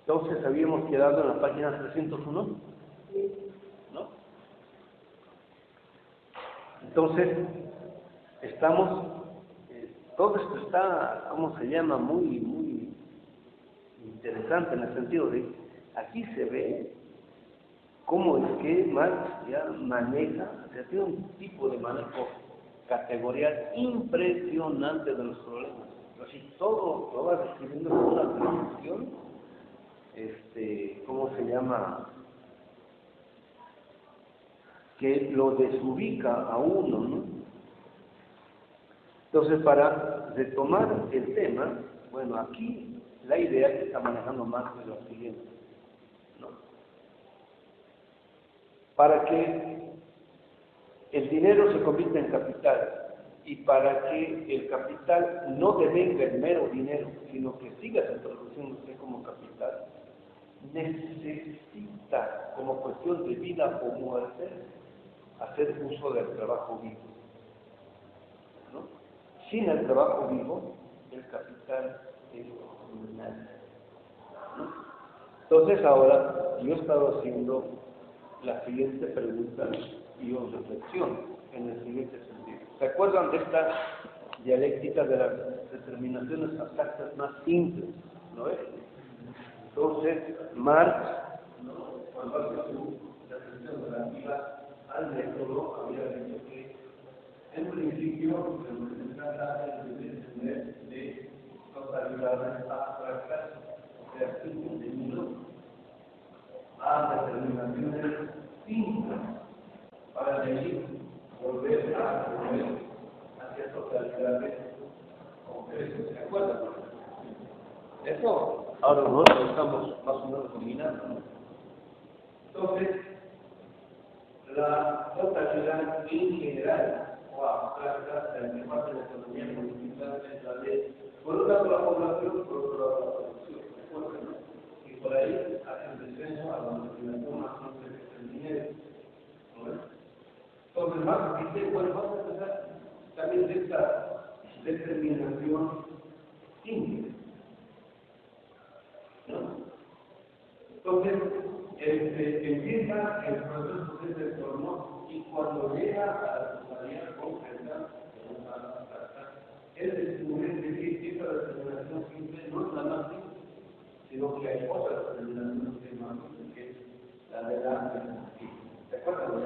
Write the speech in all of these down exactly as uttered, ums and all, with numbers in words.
Entonces habíamos quedado en la página trescientos uno, ¿no? Entonces, estamos, eh, todo esto está, ¿cómo se llama? Muy, muy interesante en el sentido de, aquí se ve cómo es que Marx ya maneja, o sea, tiene un tipo de manejo categorial impresionante de los problemas. Así, todo lo va describiendo con una precisión, este, ¿cómo se llama? Que lo desubica a uno, ¿no? Entonces, para retomar el tema, bueno, aquí la idea que está manejando Marx es la siguiente, ¿no? Para que el dinero se convierta en capital y para que el capital no devenga el mero dinero, sino que siga introduciéndose como capital, necesita, como cuestión de vida o muerte, hacer uso del trabajo vivo, ¿no? Sin el trabajo vivo, el capital es nada, ¿no? Entonces ahora yo he estado haciendo la siguiente pregunta y o reflexión en el siguiente sentido. ¿Se acuerdan de esta dialéctica de las determinaciones abstractas más simples? ¿No es? Entonces, Marx, ¿no?, cuando hace su reflexión relativa al método, había dicho que en principio se trata de entender de totalidades abstractas, o sea, sin contenido, a determinaciones simples, para de ahí volver a volver hacia totalidades concretas. ¿Se acuerdan? Eso ahora nosotros estamos más o menos dominando, ¿no? Entonces, la totalidad en general o abstracta de la parte de la economía política es la de, por un lado la población, por otro lado la producción, ¿de acuerdo? ¿No? Y por ahí hace el descenso a la destinación más simple que es el dinero, ¿no es? Entonces, más dice, bueno, vamos a empezar también de esta determinación simple, ¿no? Entonces, este, empieza el proceso de ese entorno y cuando llega a la totalidad concreta, él descubre que esa determinación simple no es la más simple, sino que hay otra determinación que es más simple, que es la de la alternativa. ¿De acuerdo?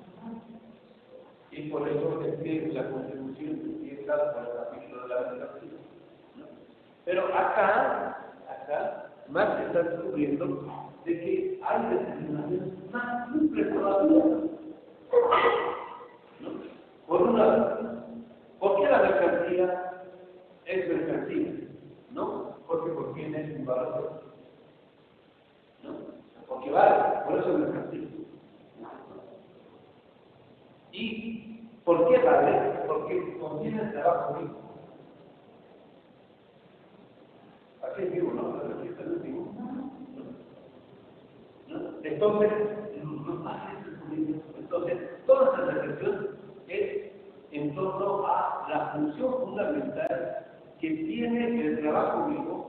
Y por eso es que la contribución empieza por el capítulo de la alternativa, ¿no? Pero acá, acá, Marx está descubriendo de que hay determinaciones más simples todavía, ¿no? Por un lado, ¿por qué la mercancía es mercancía? ¿No? Porque porque tiene un valor, ¿no? Porque vale, por eso es mercancía. ¿Y por qué vale? Porque contiene el trabajo vivo. Aquí es vivo, ¿no? Aquí está el vivo. Entonces, entonces, toda esta reflexión es en torno a la función fundamental que tiene el trabajo vivo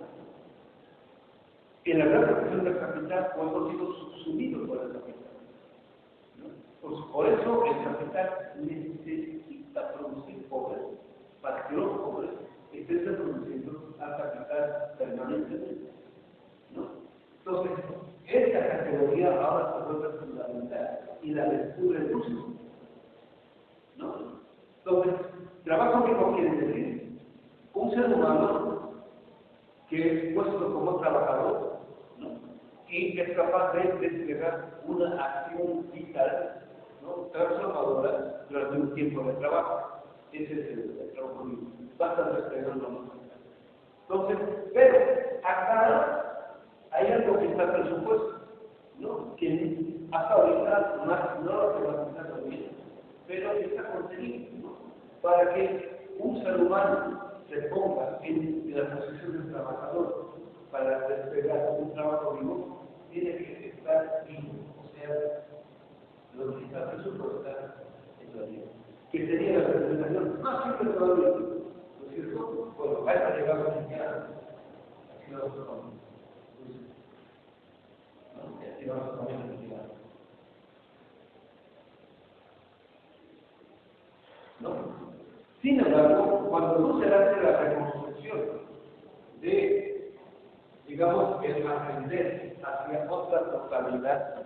en la gran reflexión del capital cuando ha sido subsumido por el capital, ¿no? Pues por eso el capital necesita producir pobres para que los pobres estén reproduciendo al capital permanentemente, ¿no? Entonces, esta categoría ahora se vuelve fundamental y la descubre el uso, ¿no? Entonces, trabajo vivo quiere decir un ser humano que es puesto como trabajador, ¿no?, y es capaz de desplegar una acción vital, ¿no?, transformadora durante un tiempo de trabajo. Ese es el, el trabajo vivo. Basta desplegando más. Entonces, pero acá hay algo que está presupuesto, ¿no?, que hasta ahorita más no lo tematizado bien, pero está contenido, ¿no?, para que un ser humano se ponga en la posición del trabajador para despegar un trabajo vivo, tiene que estar vivo, o sea, lo que está presupuestado en la vida, que sería la representación más simple todavía, ¿no es cierto? Bueno, a esta llegamos ya, así lo vamos a poner. si no, no también investigamos. ¿No? Sin embargo, cuando no se hace la reconstrucción de, digamos, el ascender hacia otra totalidad,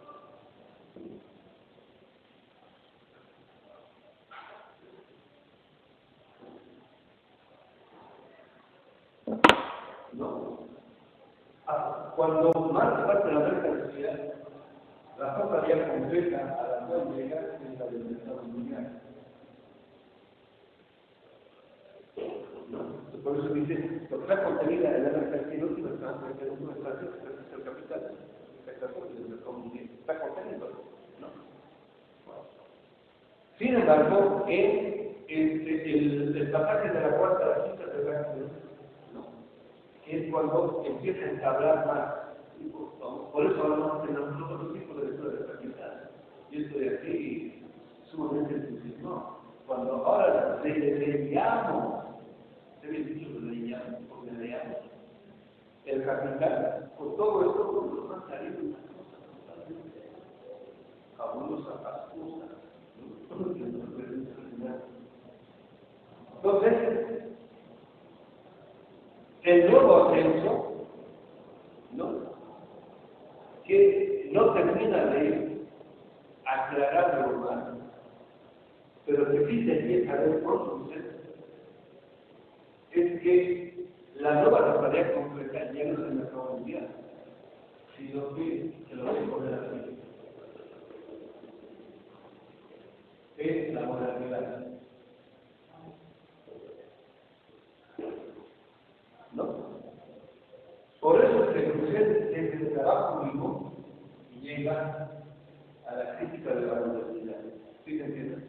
¿no? Cuando más parte de la mercancía, la totalidad completa a la cual llega es la del mercado mundial. Por eso dice, lo que está contenida en la mercancía no tiene una mercancía, es el capital, está contenido, ¿no? Sin embargo, en el, el, el pasaje de la cuarta a la quinta de ¿no? Es cuando empieza a entablar más. Por eso hablamos de nosotros tipos de lectura de capital. Y esto de aquí, sumamente difícil, ¿no? Cuando ahora le leíamos, se había dicho que leíamos, porque leíamos el capital, con todo esto, nos han salido unas cosas totalmente fabulosas, ascusas, ¿no? Entonces, el nuevo ascenso, ¿no? Que no termina de aclarar lo humano, pero que sí se empieza a ver por suceso, es que la nueva totalidad completa ya no es el mercado mundial, sino que se lo dejo de la vida. Es la modernidad. ¿No? Por eso se procede desde el trabajo mismo y llega a la crítica de la modernidad. ¿Sí se entiende?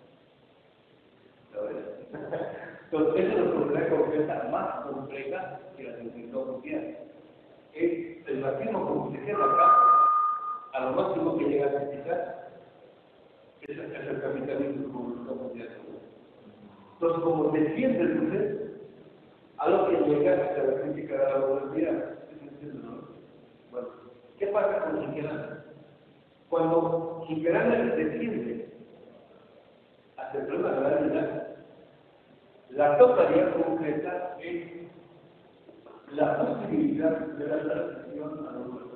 Entonces, eso es una modernidad completa más compleja que la del mercado mundial. Es el marxismo como se queda acá, a lo máximo que llega a criticar, es el capitalismo como el mercado mundial. Entonces, como defiende el proceso, a lo que llega hasta la crítica de la modernidad. Bueno, ¿qué pasa con Niquelana? Cuando Niquelana defiende hasta el problema de la realidad, la totalidad concreta es la posibilidad de la transición a lo nuevo.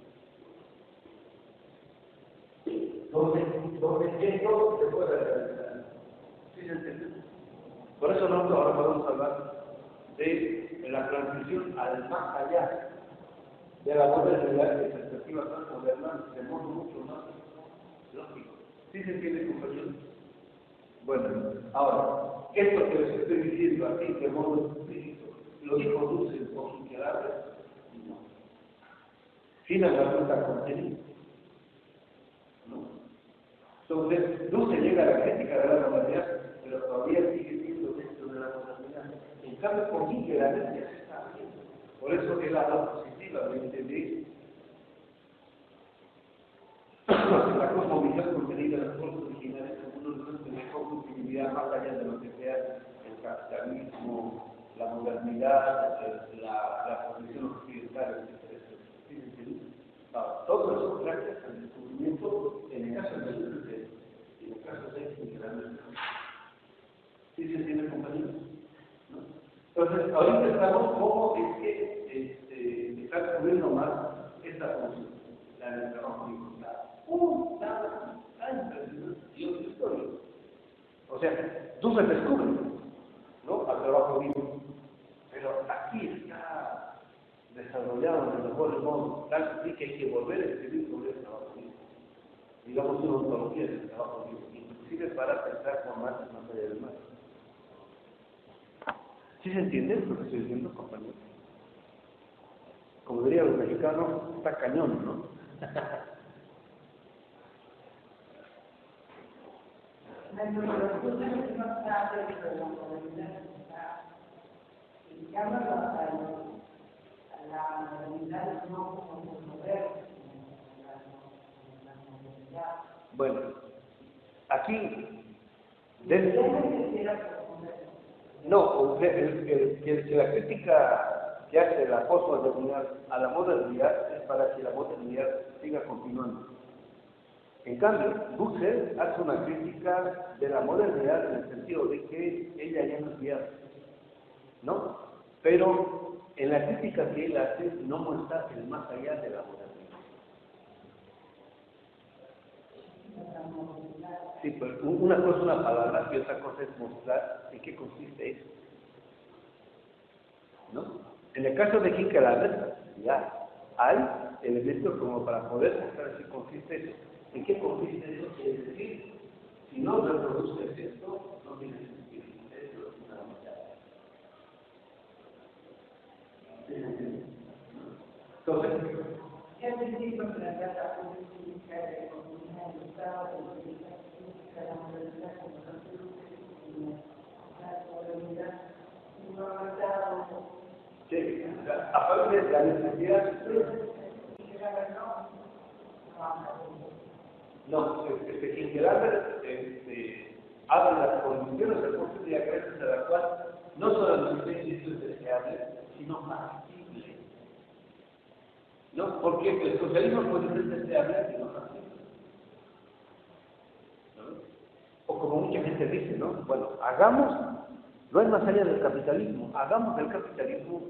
Donde, donde esto se puede realizar. ¿Sí se entiende? Por eso nosotros ahora podemos hablar de la transición al más allá de la modernidad de perspectiva más moderna, de modo mucho más lógico. ¿Sí se entiende, compañeros? Bueno, ahora, esto que les estoy diciendo aquí de modo explícito, ¿lo dijo Dussel por su quedar? No. Sin embargo, está contenido. ¿No? Entonces, Dussel llega a la crítica de la modernidad, pero todavía sigue siendo dentro de la modernidad. En cambio, por mí que la ya se está haciendo. Por eso él habla positivamente de la cosmovisión contenida en los pueblos originales como uno de los de mejor utilidad más allá de lo que sea el capitalismo, la modernidad, la, la posición occidental, etcétera. Ahora, todo eso gracias al descubrimiento, en el caso de Dussel, en el caso de Niquelana. ¿Sí se entiende, compañeros? Entonces, ahorita estamos como es que este, está descubriendo más esta función, la del trabajo involuntado. ¡Uh! Nada, tan impresionante. Yo te estoy. O sea, tú se descubre, ¿no? Al trabajo vivo. Pero aquí está desarrollado de mejor modo, tal que hay que volver a escribir sobre el trabajo vivo. Digamos una ontología del trabajo vivo, inclusive para pensar con más más allá del mar. ¿Sí se entiende lo que estoy diciendo, compañeros? Como dirían los mexicanos, está cañón, ¿no? Dentro de los cursos que más tarde de la modernidad está, y llama a la modernidad no como moderno, sino la modernidad. Bueno, aquí, dentro... ¿Qué quisiera proponer? No, el, el, el, que la crítica que hace la posmodernidad a la modernidad es para que la modernidad siga continuando. En cambio, Dussel hace una crítica de la modernidad en el sentido de que ella ya no es viable, ¿no? Pero en la crítica que él hace no muestra el más allá de la modernidad. Sí, pues una cosa es una palabra y otra cosa es mostrar en qué consiste eso, ¿no? En el caso de Kierkegaard, ya hay elementos como para poder mostrar en qué consiste eso. ¿En qué consiste eso? Es decir, si no reproduces esto, no tiene sentido. Eso es una mitad. Entonces, ¿qué principio que la casa política de economía del Estado, de política política, la modernidad, como la modernidad, no ha avanzado? sí, aparte de la necesidad, no, es que Kierkegaard este, habla de las condiciones de posibilidad gracias a la cual no solamente esto es deseable, sino factible. ¿No? Porque el socialismo puede ser deseable y no factible. ¿No? O como mucha gente dice, ¿no? Bueno, hagamos, no hay más allá del capitalismo, hagamos del capitalismo,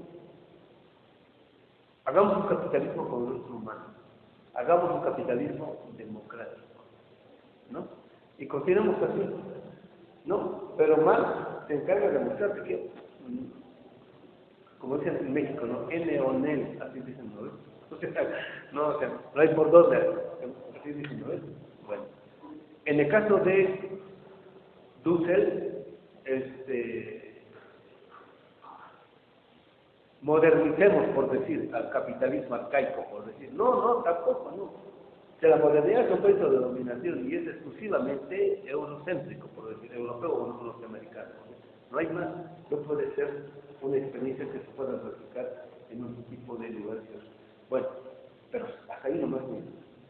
hagamos un capitalismo con nuestro humano, hagamos un capitalismo democrático, ¿no? Y continuemos así, ¿no? Pero Marx se encarga de mostrar que, como dicen en México, ¿no? N o N E L, así dicen, ¿no? O sea, no, o sea, no hay por dónde, así dicen, ¿no? Bueno, en el caso de Dussel, este, modernicemos, por decir, al capitalismo arcaico, por decir, no, no, tampoco, no. Que la modernidad es un proyecto de dominación y es exclusivamente eurocéntrico, por decir, europeo o norteamericano. No hay más, no puede ser una experiencia que se pueda replicar en un tipo de lugares. Bueno, pero hasta ahí nomás no.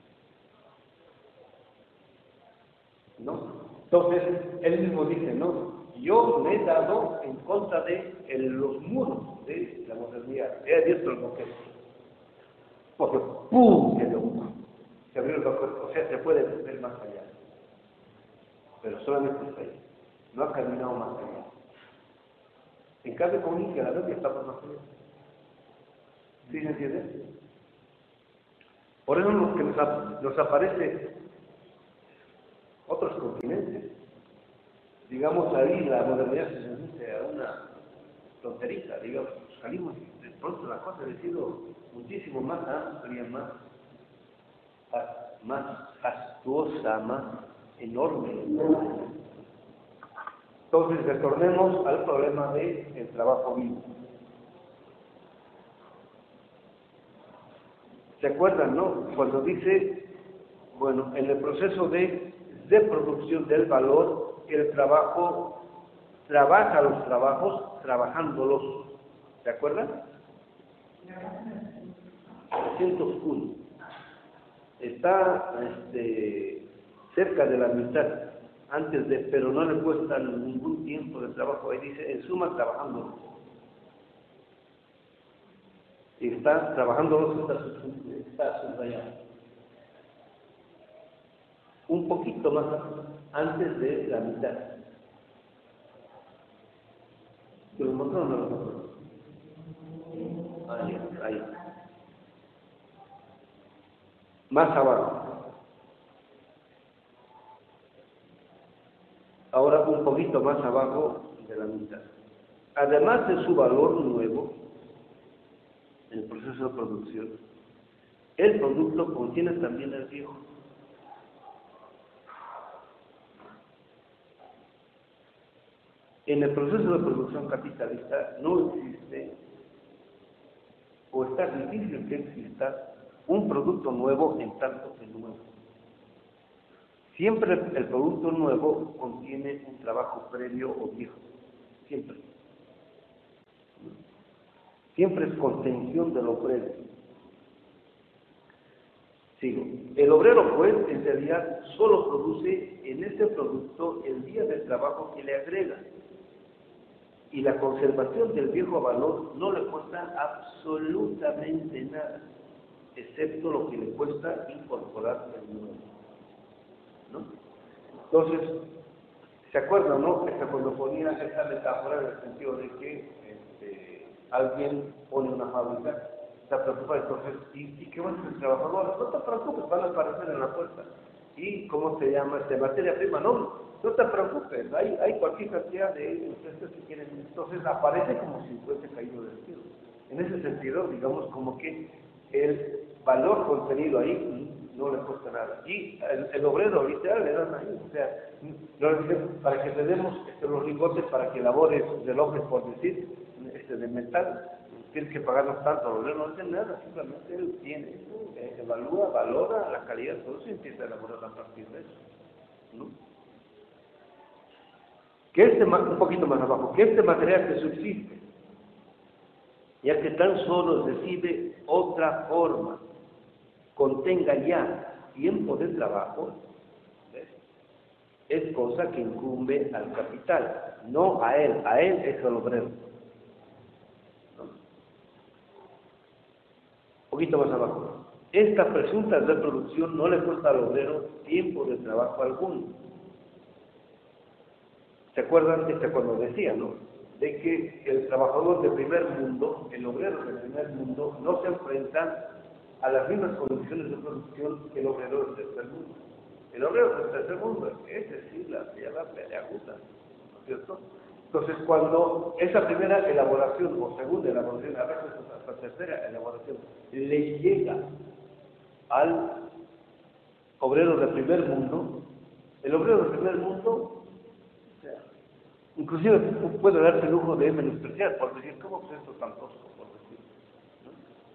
¿No? Entonces, él mismo dice, no, yo me he dado en contra de el, los muros de la modernidad. He abierto el boquete. Porque, ¡pum!, se dio. Se abrió el boquete. O sea, se puede ver más allá. Pero solamente está ahí. No ha caminado más allá. En cambio, con un la Biblia está por más allá. ¿Sí se entiende? Por eso nos, que nos, nos aparece otros continentes. Digamos, ahí la modernidad se reduce a una tonterita, digamos, salimos y de pronto la cosa ha sido muchísimo más amplia, más, más fastuosa, más enorme. Entonces, retornemos al problema del trabajo vivo. ¿Se acuerdan, no? Cuando dice, bueno, en el proceso de, de producción del valor, el trabajo trabaja los trabajos trabajándolos. ¿Se acuerdan? trescientos uno. Está este, cerca de la mitad, antes de, pero no le cuesta ningún tiempo de trabajo. Ahí dice, en suma, trabajándolos. Y está trabajándolos, está, está subrayado. Un poquito más antes de la mitad. ¿Te lo mostró o no lo mostró? Ahí, ahí. Más abajo. Ahora un poquito más abajo de la mitad. Además de su valor nuevo, en el proceso de producción, el producto contiene también el viejo. En el proceso de producción capitalista no existe, o está difícil que exista, un producto nuevo en tanto que nuevo. Siempre el producto nuevo contiene un trabajo previo o viejo. Siempre. Siempre es contención de lo previo. Sigo. El obrero, pues, en realidad solo produce en ese producto el día del trabajo que le agrega. Y la conservación del viejo valor no le cuesta absolutamente nada, excepto lo que le cuesta incorporar el nuevo, ¿no? Entonces, ¿se acuerdan, no? Que cuando ponía esta metáfora en el sentido de que este, alguien pone una fábrica, se preocupa, entonces, ¿y, ¿y qué va a hacer el trabajador? No te preocupes, van a aparecer en la puerta. ¿Y cómo se llama? Este, materia prima, no, no te preocupes, hay, hay cualquier cantidad de empresas que quieren. Entonces aparece como si fuese caído del cielo. En ese sentido, digamos, como que el valor contenido ahí no le cuesta nada. Y el, el obrero literal le dan ahí, o sea, no le dicen, para que te demos este, los lingotes para que labores relojes, por decir, este, de metal, tienes que pagarnos tanto, el obrero no hace nada, simplemente él tiene, eh, evalúa, valora la calidad, todo eso empieza a elaborar a partir de eso, ¿no? Que este, un poquito más abajo, que este material que subsiste, ya que tan solo recibe otra forma, contenga ya tiempo de trabajo, ¿ves? Es cosa que incumbe al capital, no a él, a él es el obrero. ¿No? Un poquito más abajo. Esta presunta reproducción no le cuesta al obrero tiempo de trabajo alguno. ¿Se acuerdan? Este cuando decía, ¿no? De que el trabajador de primer mundo, el obrero de primer mundo, no se enfrenta a las mismas condiciones de producción que el obrero del tercer mundo. El obrero del tercer mundo, ese sí la tierra peleaguda, ¿no es cierto? Entonces, cuando esa primera elaboración, o segunda elaboración, a veces hasta tercera elaboración, le llega al obrero del primer mundo, el obrero del primer mundo, inclusive puede darse el lujo de menospreciar, por decir, ¿cómo es esto tan tosco? Por decir, ¿no?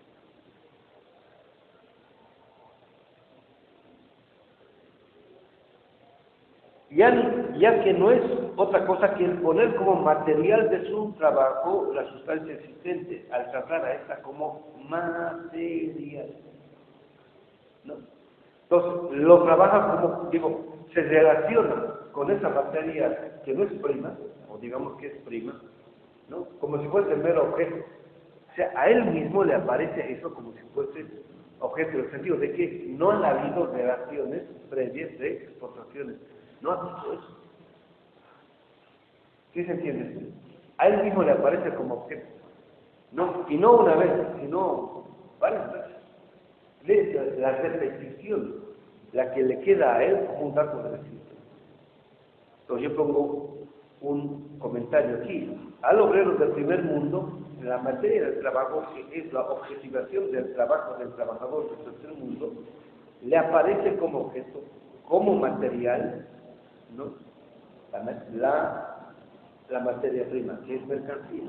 Ya, ya que no es otra cosa que el poner como material de su trabajo la sustancia existente, al tratar a esta como material, ¿no? Entonces, lo trabaja como, digo, se relaciona con esa materia que no es prima, o digamos que es prima, ¿no? Como si fuese mero objeto. O sea, a él mismo le aparece eso como si fuese objeto, en el sentido de que no han habido relaciones previas de exportaciones. No ha visto eso. ¿Sí se entiende? A él mismo le aparece como objeto. No, y no una vez, sino varias veces. La repetición, la que le queda a él como un dato de registro. Entonces yo pongo un comentario aquí. Al obrero del primer mundo, la materia del trabajo, que es la objetivación del trabajo del trabajador del tercer mundo, le aparece como objeto, como material, ¿no? La, la, la materia prima, que es mercancía.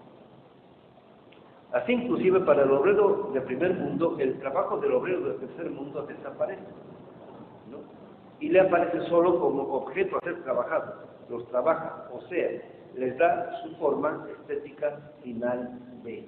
Así, inclusive, para el obrero del primer mundo, el trabajo del obrero del tercer mundo desaparece, ¿no? Y le aparece solo como objeto a ser trabajado. Los trabaja, o sea, les da su forma estética final de.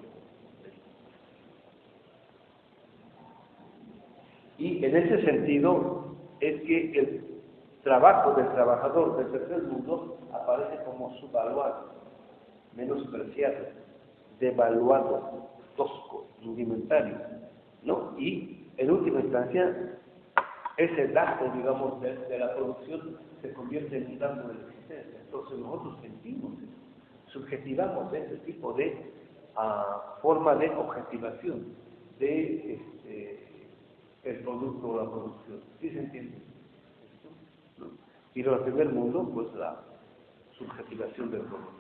Y en ese sentido es que el trabajo del trabajador del tercer mundo aparece como subvaluado, menospreciado, devaluado, tosco, rudimentario, ¿no? Y en última instancia, ese dato, digamos, de, de la producción se convierte en un dato de existencia. Entonces nosotros sentimos eso, subjetivamos ese tipo de uh, forma de objetivación de este, el producto o la producción. ¿Sí se entiende? ¿No? Y en el primer mundo, pues la subjetivación del producto.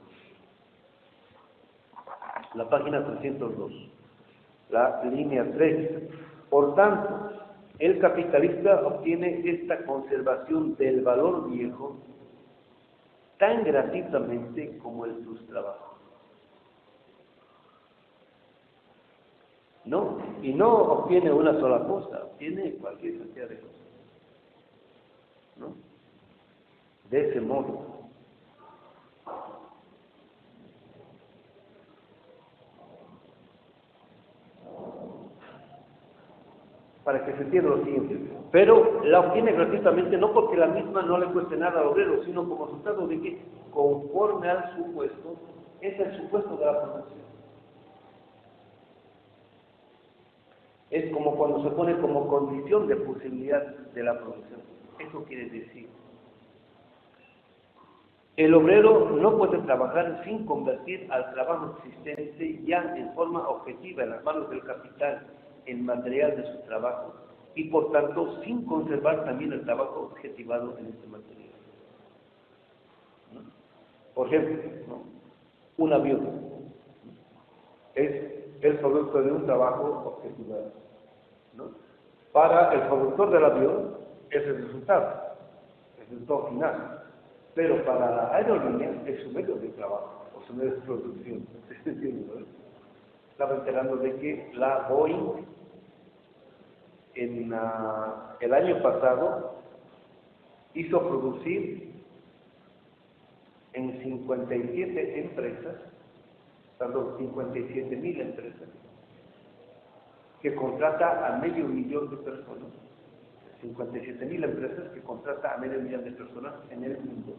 La página trescientos dos, la línea tres. Por tanto, el capitalista obtiene esta conservación del valor viejo tan gratuitamente como en sus trabajos. No, y no obtiene una sola cosa, obtiene cualquier cantidad de cosas, ¿no? De ese modo. Para que se entienda lo siguiente, pero la obtiene gratuitamente no porque la misma no le cueste nada al obrero, sino como resultado de que, conforme al supuesto, es el supuesto de la producción. Es como cuando se pone como condición de posibilidad de la producción. Eso quiere decir, el obrero no puede trabajar sin convertir al trabajo existente ya en forma objetiva en las manos del capital en material de su trabajo y por tanto sin conservar también el trabajo objetivado en este material. ¿No? Por ejemplo, ¿no? Un avión es el producto de un trabajo objetivado, ¿no? Para el productor del avión es el resultado, el resultado final. Pero para la aerolínea es su medio de trabajo, o su medio de producción. Estaba enterando de que la Boeing en uh, el año pasado hizo producir en cincuenta y siete empresas, perdón, cincuenta y siete mil empresas, que contrata a medio millón de personas. cincuenta y siete mil empresas que contrata a medio millón de personas en el mundo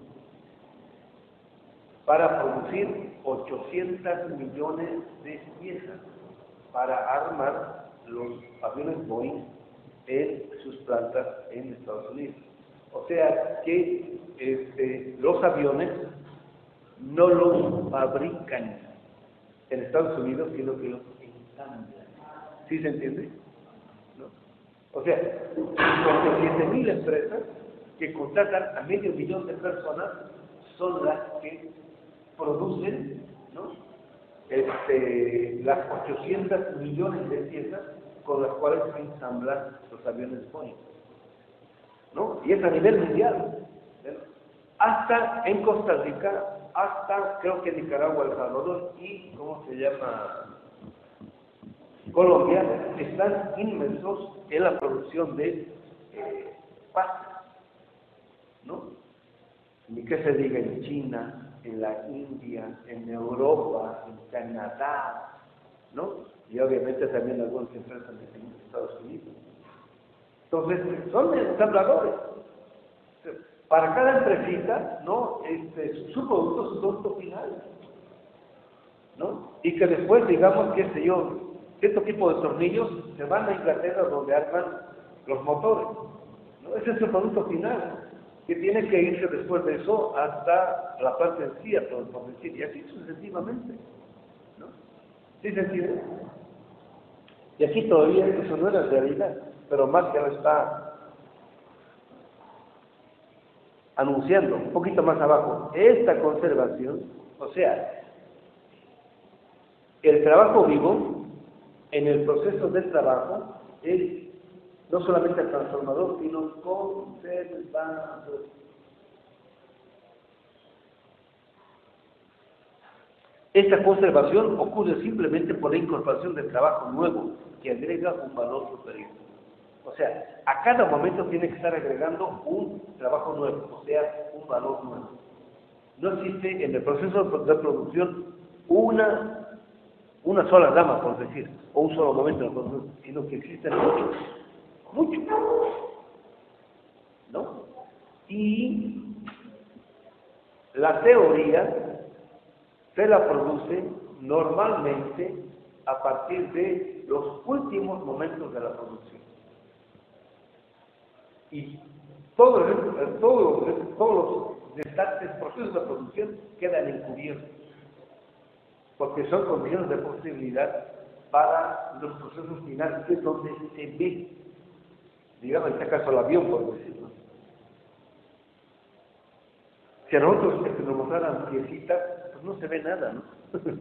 para producir ochocientos millones de piezas para armar los aviones Boeing en sus plantas en Estados Unidos. O sea que este, los aviones no los fabrican en Estados Unidos, sino que los ensamblan. ¿Sí se entiende? O sea, cincuenta y siete mil empresas que contratan a medio millón de personas son las que producen, ¿no? este, las ochocientos millones de piezas con las cuales se ensamblan los aviones Boeing, ¿no? Y es a nivel mundial, ¿no? Hasta en Costa Rica, hasta creo que Nicaragua, El Salvador y, ¿cómo se llama? Colombia, están inmersos en la producción de eh, pasta, ¿no? Ni que se diga en China, en la India, en Europa, en Canadá, ¿no? Y obviamente también algunas empresas en Estados Unidos. Entonces, son ensambladores. Para cada empresita, ¿no? Este, su producto, su producto final, ¿no? Y que después, digamos, qué sé yo, cierto tipo de tornillos se van a Inglaterra donde arman los motores, ¿no? Ese es el producto final, que tiene que irse después de eso hasta la parte sencilla, por, por decir, y así sucesivamente, ¿no? ¿Sí se entiende? Y aquí todavía eso no era realidad, pero más que lo está anunciando, un poquito más abajo, esta conservación, o sea, el trabajo vivo, en el proceso del trabajo, es no solamente transformador, sino conservador. Esta conservación ocurre simplemente por la incorporación del trabajo nuevo, que agrega un valor superior. O sea, a cada momento tiene que estar agregando un trabajo nuevo, o sea, un valor nuevo. No existe en el proceso de producción una una sola dama, por decir, o un solo momento, sino que existen muchos, muchos, ¿no? Y la teoría se la produce normalmente a partir de los últimos momentos de la producción. Y todos los, todos, todos los restantes procesos de producción quedan encubiertos, porque son condiciones de posibilidad para los procesos finales, que es donde se ve, digamos, en este caso el avión, por decirlo. Si a nosotros que nos mostraran piecitas, pues no se ve nada, ¿no?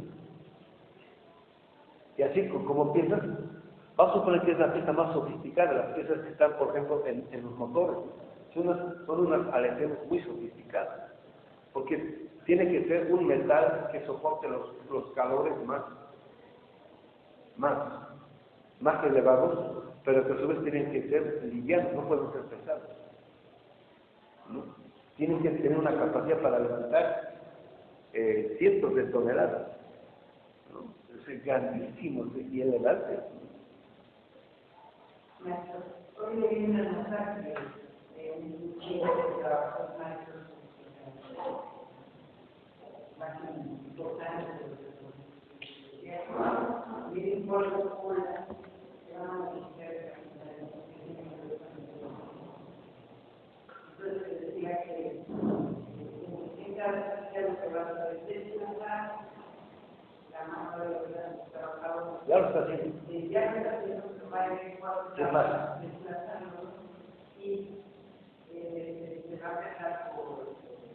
Y así como piezas, vamos a suponer que es la pieza más sofisticada, las piezas que están, por ejemplo, en, en los motores, son unas, son unas aleaciones muy sofisticadas, porque tiene que ser un metal que soporte los, los calores más, más, más elevados, pero que a su vez tienen que ser livianos, no pueden ser pesados, ¿no? Tienen que tener una capacidad para levantar eh, cientos de toneladas, ¿no? Es grandísimo y elevarse. Hoy le viene a notar que un chico que trabaja en maestros, importante. Miren por la escuela, que van a visitar. Entonces decía que en cada sitio que va a hacer lugar, la mano de los trabajadores. Ya lo está haciendo. Ya está haciendo su madre cuatro desplazando y se va a dejar por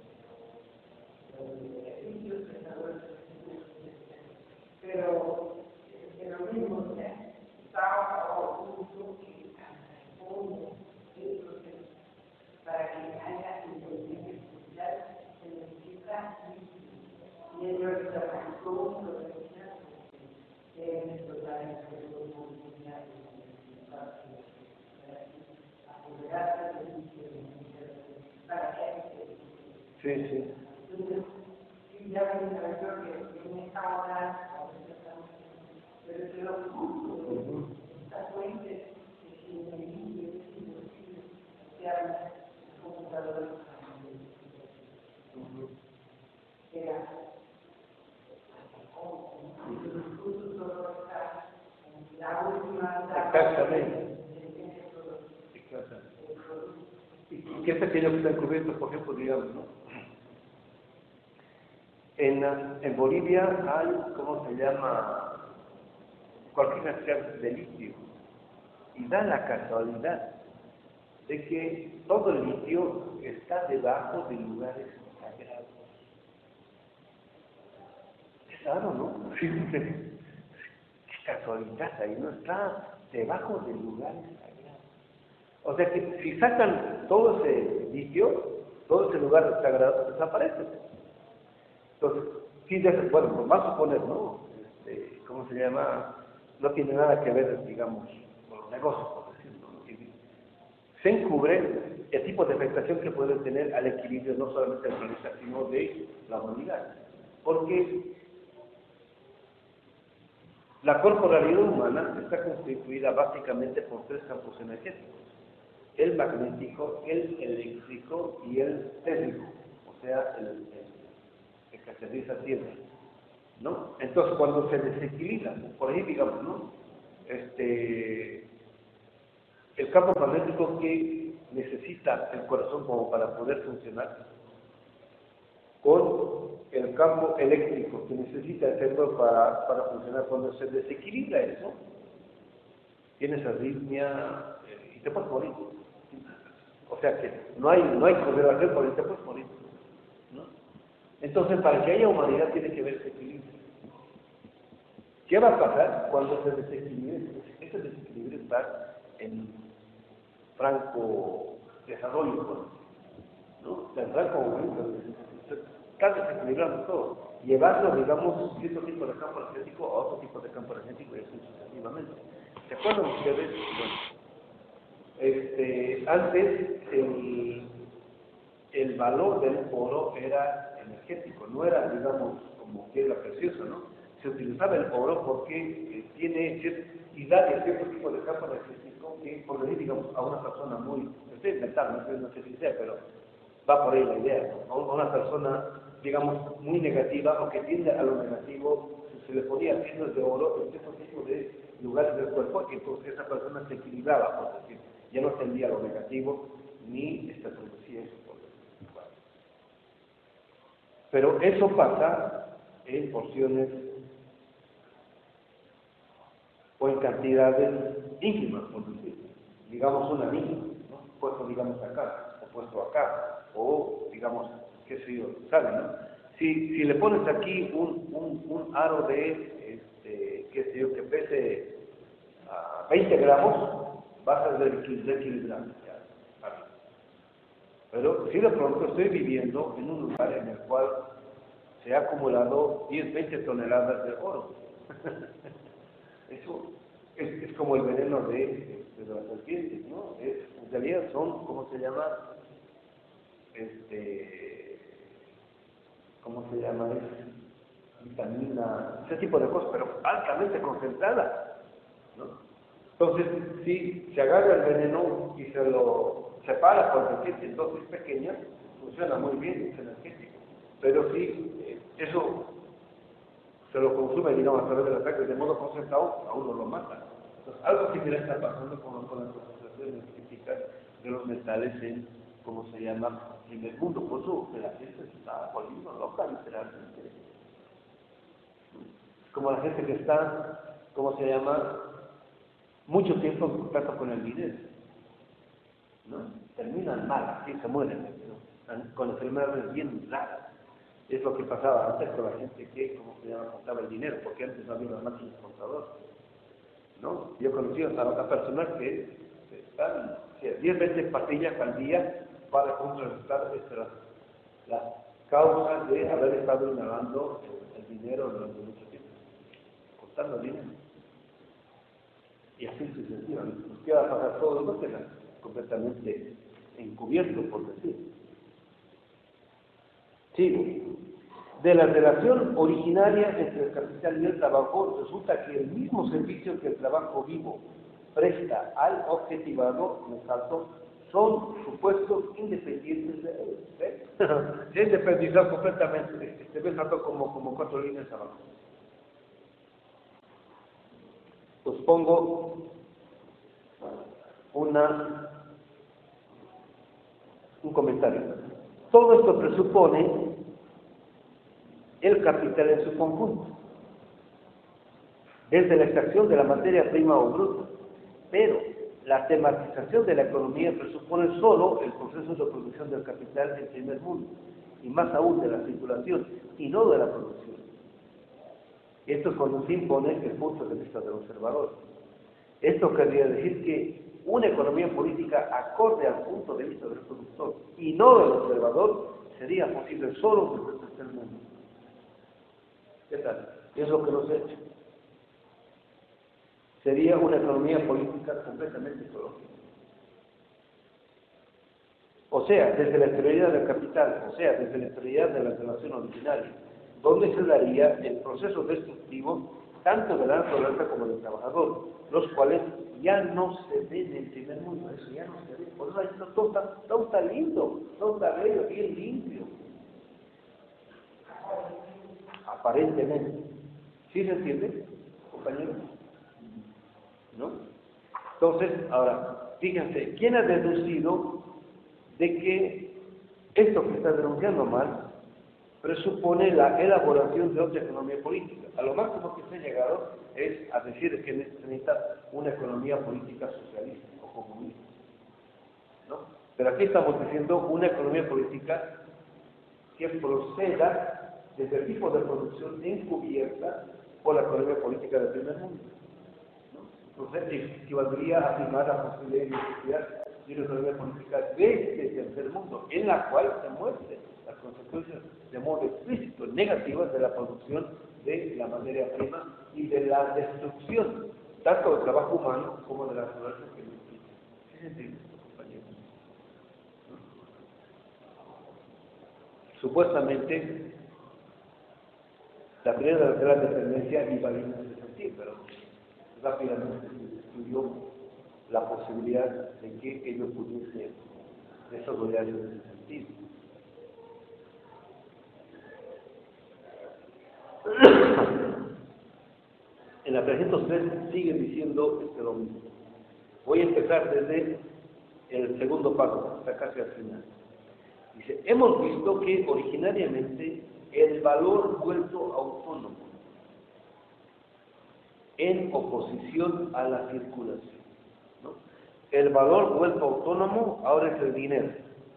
los beneficios, pero en lo mismo estaba a un punto que fondo para que haya inteligencia artificial se necesita y ellos trabajan con los deben explotar el cerebro mundial apurarse para que Sí, sí. entonces sí ya me pareció que en esta hora pero es lo esta fuente que sin el inicio es imposible sean computadores era la última Exactamente. Y qué pequeño que está encubierto, por ejemplo, digamos, ¿no? En, en Bolivia hay, ¿cómo se llama? Cualquier cantidad de litio. Y da la casualidad de que todo el litio está debajo de lugares sagrados. Es raro, ¿no? Sí, sí, sí. Qué casualidad ahí, ¿no? Está debajo de lugares sagrados. O sea que si sacan todo ese litio, todo ese lugar sagrado desaparece. Entonces, sí, bueno, pues vamos a suponer, ¿no? Este, ¿Cómo se llama? No tiene nada que ver, digamos, con los negocios, por decirlo, ¿no? Se encubre el tipo de afectación que puede tener al equilibrio no solamente del planeta, sino de la humanidad. Porque la corporalidad humana está constituida básicamente por tres campos energéticos: el magnético, el eléctrico y el térmico, o sea, el, el, el que aterriza tierra, ¿no? Entonces, cuando se desequilibra, por ahí digamos, ¿no? Este, el campo magnético que necesita el corazón como para poder funcionar, con el campo eléctrico que necesita el cerebro para, para funcionar, cuando se desequilibra eso, tienes arritmia eh, y te puedes morir. O sea que no hay, no hay conservación, porque te puedes morir, ¿no? Entonces, para que haya humanidad tiene que haber ese equilibrio. ¿Qué va a pasar cuando se desequilibre? Ese desequilibrio está en franco desarrollo, ¿no? En franco momento, se está desequilibrando todo, llevando, digamos, cierto tipo de campo energético a otro tipo de campo energético y así sucesivamente. ¿Se acuerdan ustedes? Bueno, este, antes el, el valor del oro era energético, no era, digamos, como piedra preciosa, ¿no? Se utilizaba el oro porque eh, tiene cierta, y da cierto tipo de campo energético que, por decir, digamos, a una persona muy, estoy inventando, no sé, no sé si sea, pero va por ahí la idea, ¿no? A una persona, digamos, muy negativa o que tiende a lo negativo, se le ponía piedras de oro en cierto tipo de lugares del cuerpo, y entonces esa persona se equilibraba, por decir, ya no tendía a lo negativo ni se producía eso. Bueno. Pero eso pasa en porciones o en cantidades ínfimas, por decir, digamos una mínima, ¿no? Puesto, digamos, acá, o puesto acá, o, digamos, qué sé yo, ¿saben, no? Si, si le pones aquí un, un, un aro de, este, qué sé yo, que pese a veinte gramos, vas a desequilibrar. Pero si de pronto estoy viviendo en un lugar en el cual se ha acumulado diez, veinte toneladas de oro. Eso es, es como el veneno de, de las serpientes, ¿no? Es, en realidad son, ¿cómo se llama? Este, ¿cómo se llama? Es vitamina, ese tipo de cosas, pero altamente concentrada, ¿no? Entonces, si se agarra el veneno y se lo separa por serpientes en dosis pequeñas, funciona muy bien, es energético. Pero si eh, eso se lo consume, digamos, a través de la sangre de modo concentrado, a uno lo mata. Entonces, algo similar está pasando con, con las concentraciones críticas de los metales en, ¿cómo se llama?, en el mundo. Por eso la gente se está volviendo loca, literalmente. Como la gente que está, ¿cómo se llama?, mucho tiempo en contacto con el dinero, ¿no? Terminan mal, así se mueren, ¿no? Con enfermedades bien raras. Es lo que pasaba antes con la gente que, ¿cómo se llama?, contaba el dinero, porque antes no había una máquina contadoras, ¿no? Yo conocí a, a personas que están diez veces pastillas al día para contrarrestar las, las causas de haber estado inhalando el, el dinero durante mucho tiempo, contando el dinero. Y así sucesivamente. Nos queda pasar todo, no queda completamente encubierto, por decir. Sigo. De la relación originaria entre el capital y el trabajo, resulta que el mismo servicio que el trabajo vivo presta al objetivado, me salto, son supuestos independientes de él. ¿Ves? Se independizado completamente. Se ve salto como, como cuatro líneas abajo. Os pongo una, un comentario. Todo esto presupone el capital en su conjunto, desde la extracción de la materia prima o bruta, pero la tematización de la economía presupone solo el proceso de producción del capital en el primer mundo, y más aún de la circulación, y no de la producción. Esto es cuando se impone el punto de vista del observador. Esto querría decir que una economía política acorde al punto de vista del productor y no del observador sería posible solo desde el tercer mundo. ¿Qué tal? Es lo que nos he hecho. Sería una economía política completamente ecológica. O sea, desde la exterioridad del capital, o sea, desde la exterioridad de la relación originaria, donde se daría el proceso destructivo tanto de la naturaleza como del trabajador, los cuales ya no se ven en el primer mundo, eso ya no se ve. Por eso ahí está, todo, está, todo está lindo, todo está bello, bien limpio. Aparentemente. ¿Sí se entiende, compañeros? ¿No? Entonces, ahora, fíjense, ¿quién ha deducido de que esto que está denunciando mal presupone la elaboración de otra economía política? A lo máximo que se ha llegado es a decir que se necesita una economía política socialista o comunista, ¿no? Pero aquí estamos diciendo una economía política que proceda desde el tipo de producción encubierta por la economía política del primer mundo, ¿no? Entonces, equivaldría a afirmar la posibilidad de necesidad de una economía política desde el tercer mundo, en la cual se muestren las consecuencias de modo explícito negativas de la producción de la materia prima y de la destrucción tanto del trabajo humano como de la naturaleza que lo implica. ¿Qué se entiende esto, compañeros? ¿No? Supuestamente, la primera de la dependencia iba bien en ese sentido, pero rápidamente se estudió la posibilidad de que ello pudiese desarrollar en ese sentido. En la trescientos tres siguen diciendo este lo mismo. Voy a empezar desde el segundo párrafo, hasta casi al final. Dice, hemos visto que originariamente el valor vuelto autónomo en oposición a la circulación, ¿no? El valor vuelto autónomo ahora es el dinero,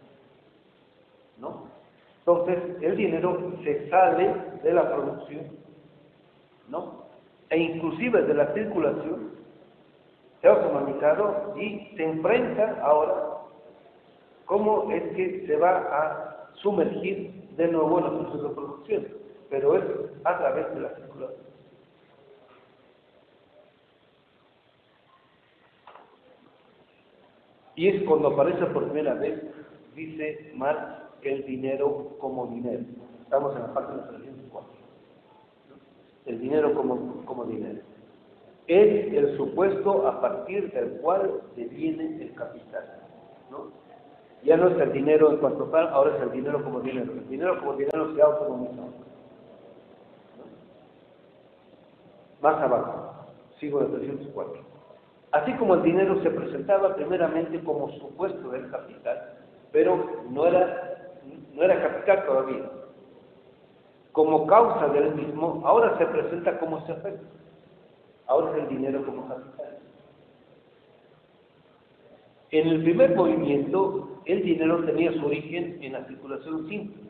¿no? Entonces, el dinero se sale de la producción, ¿no? E inclusive de la circulación, se ha autonomizado y se enfrenta ahora cómo es que se va a sumergir de nuevo en el proceso de producción, pero es a través de la circulación. Y es cuando aparece por primera vez, dice Marx, el dinero como dinero. Estamos en la página trescientos cuatro. El dinero como, como dinero. Es el supuesto a partir del cual deviene el capital, ¿no? Ya no es el dinero en cuanto tal, ahora es el dinero como dinero. El dinero como dinero se ha autonomizado, ¿no? más abajo, sigo en el trescientos cuatro. Así como el dinero se presentaba primeramente como supuesto del capital, pero no era, no era capital todavía. Como causa del mismo, ahora se presenta como su efecto. Ahora es el dinero como capital. En el primer movimiento, el dinero tenía su origen en la circulación simple.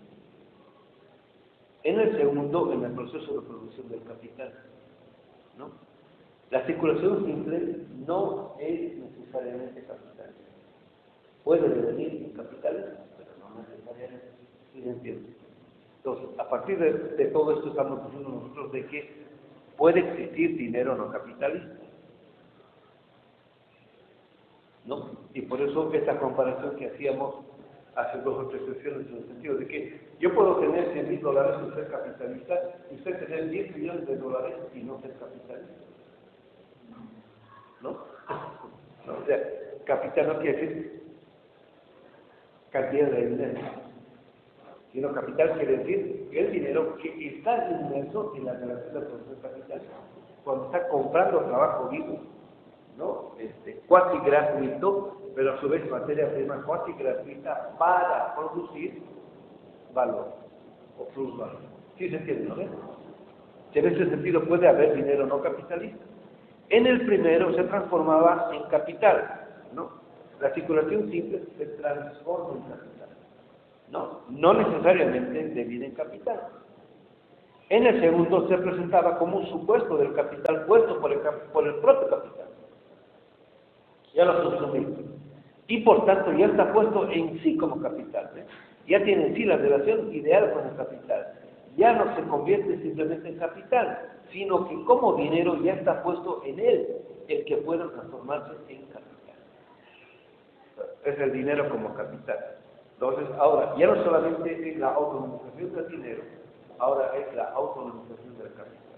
En el segundo, en el proceso de producción del capital, ¿no? La circulación simple no es necesariamente capital. Puede devenir en capitales, pero no necesariamente. ¿Sí se entiende? Entonces, a partir de, de todo esto estamos diciendo nosotros de que puede existir dinero no capitalista, ¿no? Y por eso esta comparación que hacíamos hace dos o tres sesiones, en el sentido de que yo puedo tener cien mil dólares y ser capitalista, y usted tener diez millones de dólares y no ser capitalista, ¿no? ¿No? O sea, capital no quiere decir cantidad de dinero, sino capital quiere decir el dinero que está inmerso en la relación de producción capital, cuando está comprando trabajo vivo, ¿no? Este, cuasi gratuito, pero a su vez materia prima cuasi gratuita para producir valor o plusvalor. ¿Sí se entiende, no? En ese sentido puede haber dinero no capitalista. En el primero se transformaba en capital, ¿no? La circulación simple se transforma en capital, ¿no? No necesariamente deviene en capital. En el segundo se presentaba como un supuesto del capital puesto por el, por el propio capital. Ya lo consumimos. Y por tanto ya está puesto en sí como capital, ¿eh? Ya tiene en sí la relación ideal con el capital. Ya no se convierte simplemente en capital, sino que como dinero ya está puesto en él, el que pueda transformarse en capital. Es el dinero como capital. Entonces, ahora, ya no solamente es la autonomización del dinero, ahora es la autonomización del capital.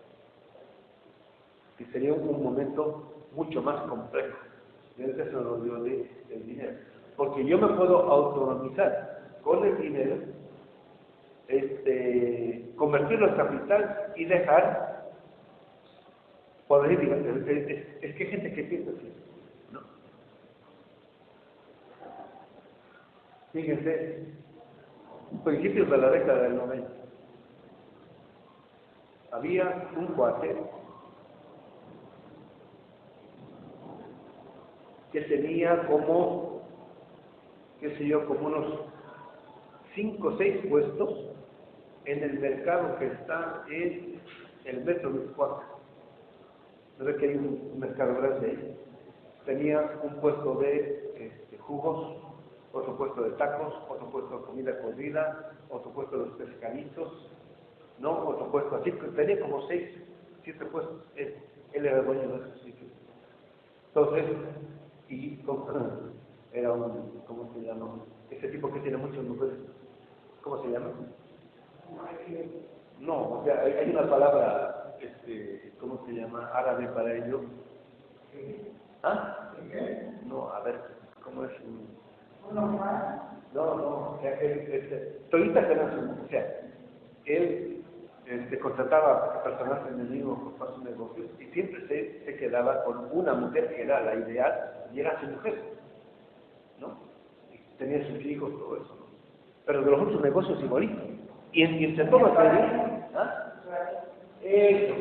Que sería un momento mucho más complejo. Ese es el rollo de, del dinero. Porque yo me puedo autonomizar con el dinero, este, convertirlo en capital y dejar, por decir, es, es, es que hay gente que piensa así, ¿no? Fíjense, principios de la década del noventa, había un cuate que tenía como, qué sé yo, como unos cinco o seis puestos en el mercado que está en el metro de Cuaca. ¿No ve que hay un, un mercado grande ahí? Tenía un puesto de este, jugos, otro puesto de tacos, otro puesto de comida cocida, otro puesto de los pescaditos, ¿no? Otro puesto así, tenía como seis, siete puestos. Él, él era el dueño de esos sitios. Entonces, y era un, ¿cómo se llama? Ese tipo que tiene muchas mujeres. ¿Cómo se llama? No, o sea, hay, hay una palabra, este, ¿cómo se llama? Árabe para ello. ¿Ah? No, a ver, ¿cómo es? No, no, o sea, él, este, toditas eran sus, o sea, él este, contrataba personas en el mismo para sus negocios y siempre se, se quedaba con una mujer que era la ideal y era su mujer, ¿no? Y tenía sus hijos, todo eso, ¿no? Pero de los otros negocios igualitos. Y, y entre todos ellos, ¿ah? Eso.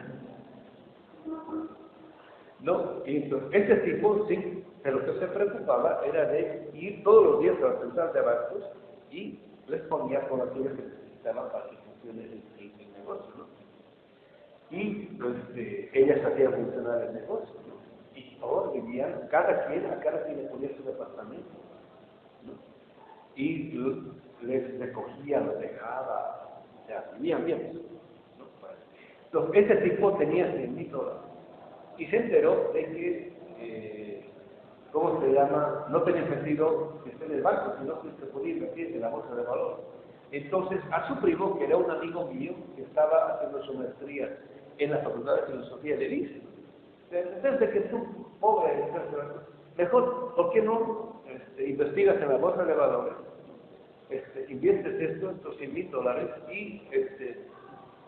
No, y entonces, ese tipo, sí, de lo que se preocupaba era de ir todos los días a la central de abastos y les ponía con aquello que necesitaban para que funcione el, el, el negocio, ¿no? Y pues, eh, ellas hacían funcionar el negocio, ¿no? Y todos vivían, cada quien, a cada quien le ponía su departamento, ¿no? Y les recogía, los dejaba, o sea, vivían bien, ¿no? Entonces, ese tipo tenía cien mil dólares. Y se enteró de que, eh, ¿cómo se llama? No tenía sentido que esté en el banco, sino que se podía invertir en la bolsa de valores. Entonces, a su primo, que era un amigo mío, que estaba haciendo su maestría en la Facultad de Filosofía, le dice, desde que tú, pobre, mejor, ¿por qué no este, investigas en la bolsa de valores? Este, inviertes esto, estos cien mil dólares, y este,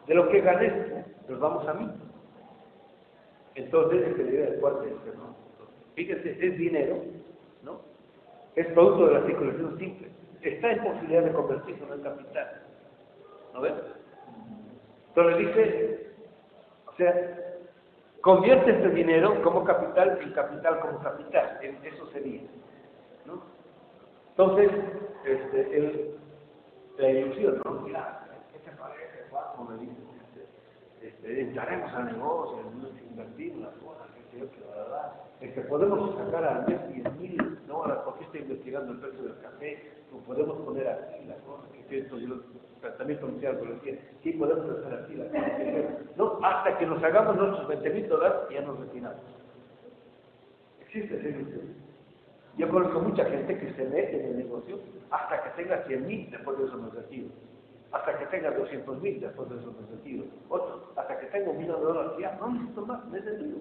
De lo que ganes, nos vamos a mí. Entonces, es que le diga el cuarto es que no. Fíjese, es dinero, ¿no? Es producto de la circulación simple. Está en posibilidad de convertirse en capital. ¿No ven? Entonces dice, o sea, convierte este dinero como capital en capital como capital. Eso sería, ¿no? Entonces, este, el, la ilusión, ¿no? Mira, ¿qué te parece, Juan? Me dice, este, este, entraremos al negocio, invertir en las cosas, que sé yo, que la verdad, este, podemos sacar al mes diez mil, ¿no? Ahora, porque estoy investigando el precio del café, lo podemos poner aquí, las cosas, que siento yo, también comercial, pero decía, sí, podemos hacer aquí, las cosas, que no, hasta que nos hagamos nuestros veinte mil dólares, ya nos retiramos. Existe esa ilusión. Yo conozco mucha gente que se mete en el negocio hasta que tenga cien mil, después de eso me retiro. Hasta que tenga doscientos mil, después de eso me retiro. Otro, hasta que tenga un millón de dólares, ya no necesito más, me retiro.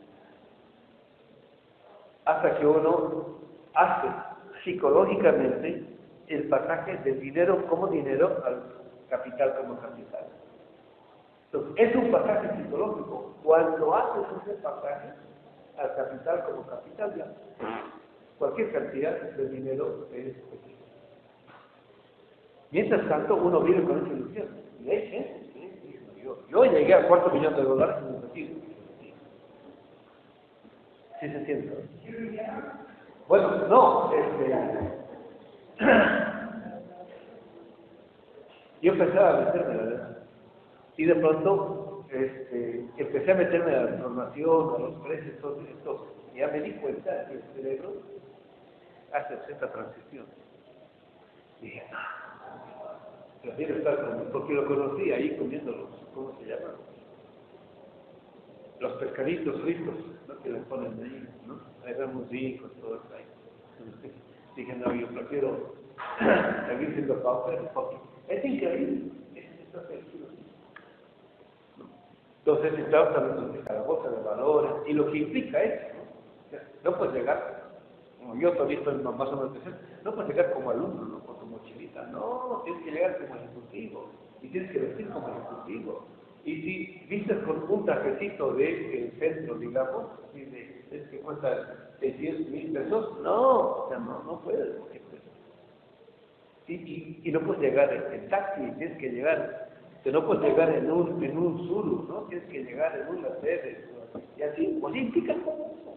Hasta que uno hace psicológicamente el pasaje del dinero como dinero al capital como capital. Entonces, es un pasaje psicológico. Cuando haces ese pasaje al capital como capital, ya cualquier cantidad de dinero es pequeña. Mientras tanto, uno vive con esa ilusión. Y hay gente, ¿sí? yo, yo llegué al cuarto millón de dólares y me retiro. ¿Sí se entiende? Bueno, no, este... yo empezaba a meterme, ¿verdad? Y de pronto este, empecé a meterme a la información, a los precios, todo esto. Y ya me di cuenta que el cerebro hace cierta transición. Y dije, no, prefiero estar con, porque lo conocí ahí comiendo los, ¿cómo se llaman? Los pescaditos fritos, ¿no? Que les ponen ahí, ¿no? Ahí vemos ricos, todo eso ahí. Entonces, dije, no, yo prefiero seguir siendo pauper, porque es increíble, es esta felicidad. Entonces, estamos hablando de cada bolsa de valores, y lo que implica es, ¿no? No puedes llegar, como yo todavía estoy más o menos presente, no puedes llegar como alumno, ¿no? Con tu mochilita, no, tienes que llegar como ejecutivo, y tienes que vestir como ejecutivo. Y si vistes con un trajecito de eh, centro, digamos, y de, es que cuesta seiscientos mil pesos, no, o sea, no, no puedes, porque pues, y, y, y no puedes llegar en, en taxi, tienes que llegar, que no puedes llegar en un, en un Zuru, ¿no? Tienes que llegar en un Mercedes, y así, pues implica como eso.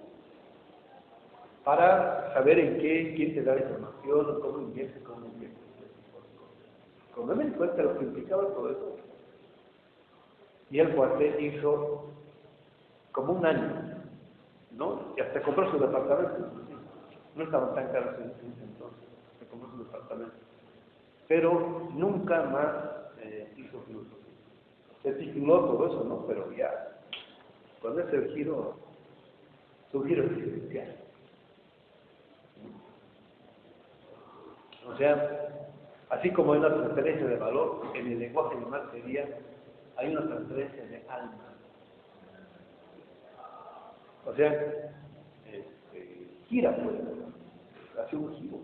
Para saber en qué, quién te da la información, cómo inviertes, cómo inviertes. Cuando me di cuenta de lo que implicaba todo eso, y el cuate hizo como un año, ¿no? Y hasta compró su departamento. No estaban tan caros en ese entonces, se compró su departamento. Pero nunca más eh, hizo filosofía. Se tituló todo eso, ¿no? Pero ya, cuando es el giro, su giro existencial. O sea, así como hay una transferencia de valor, en el lenguaje animal sería, hay una transferencia de alma. O sea, este, gira pues, hace un giro.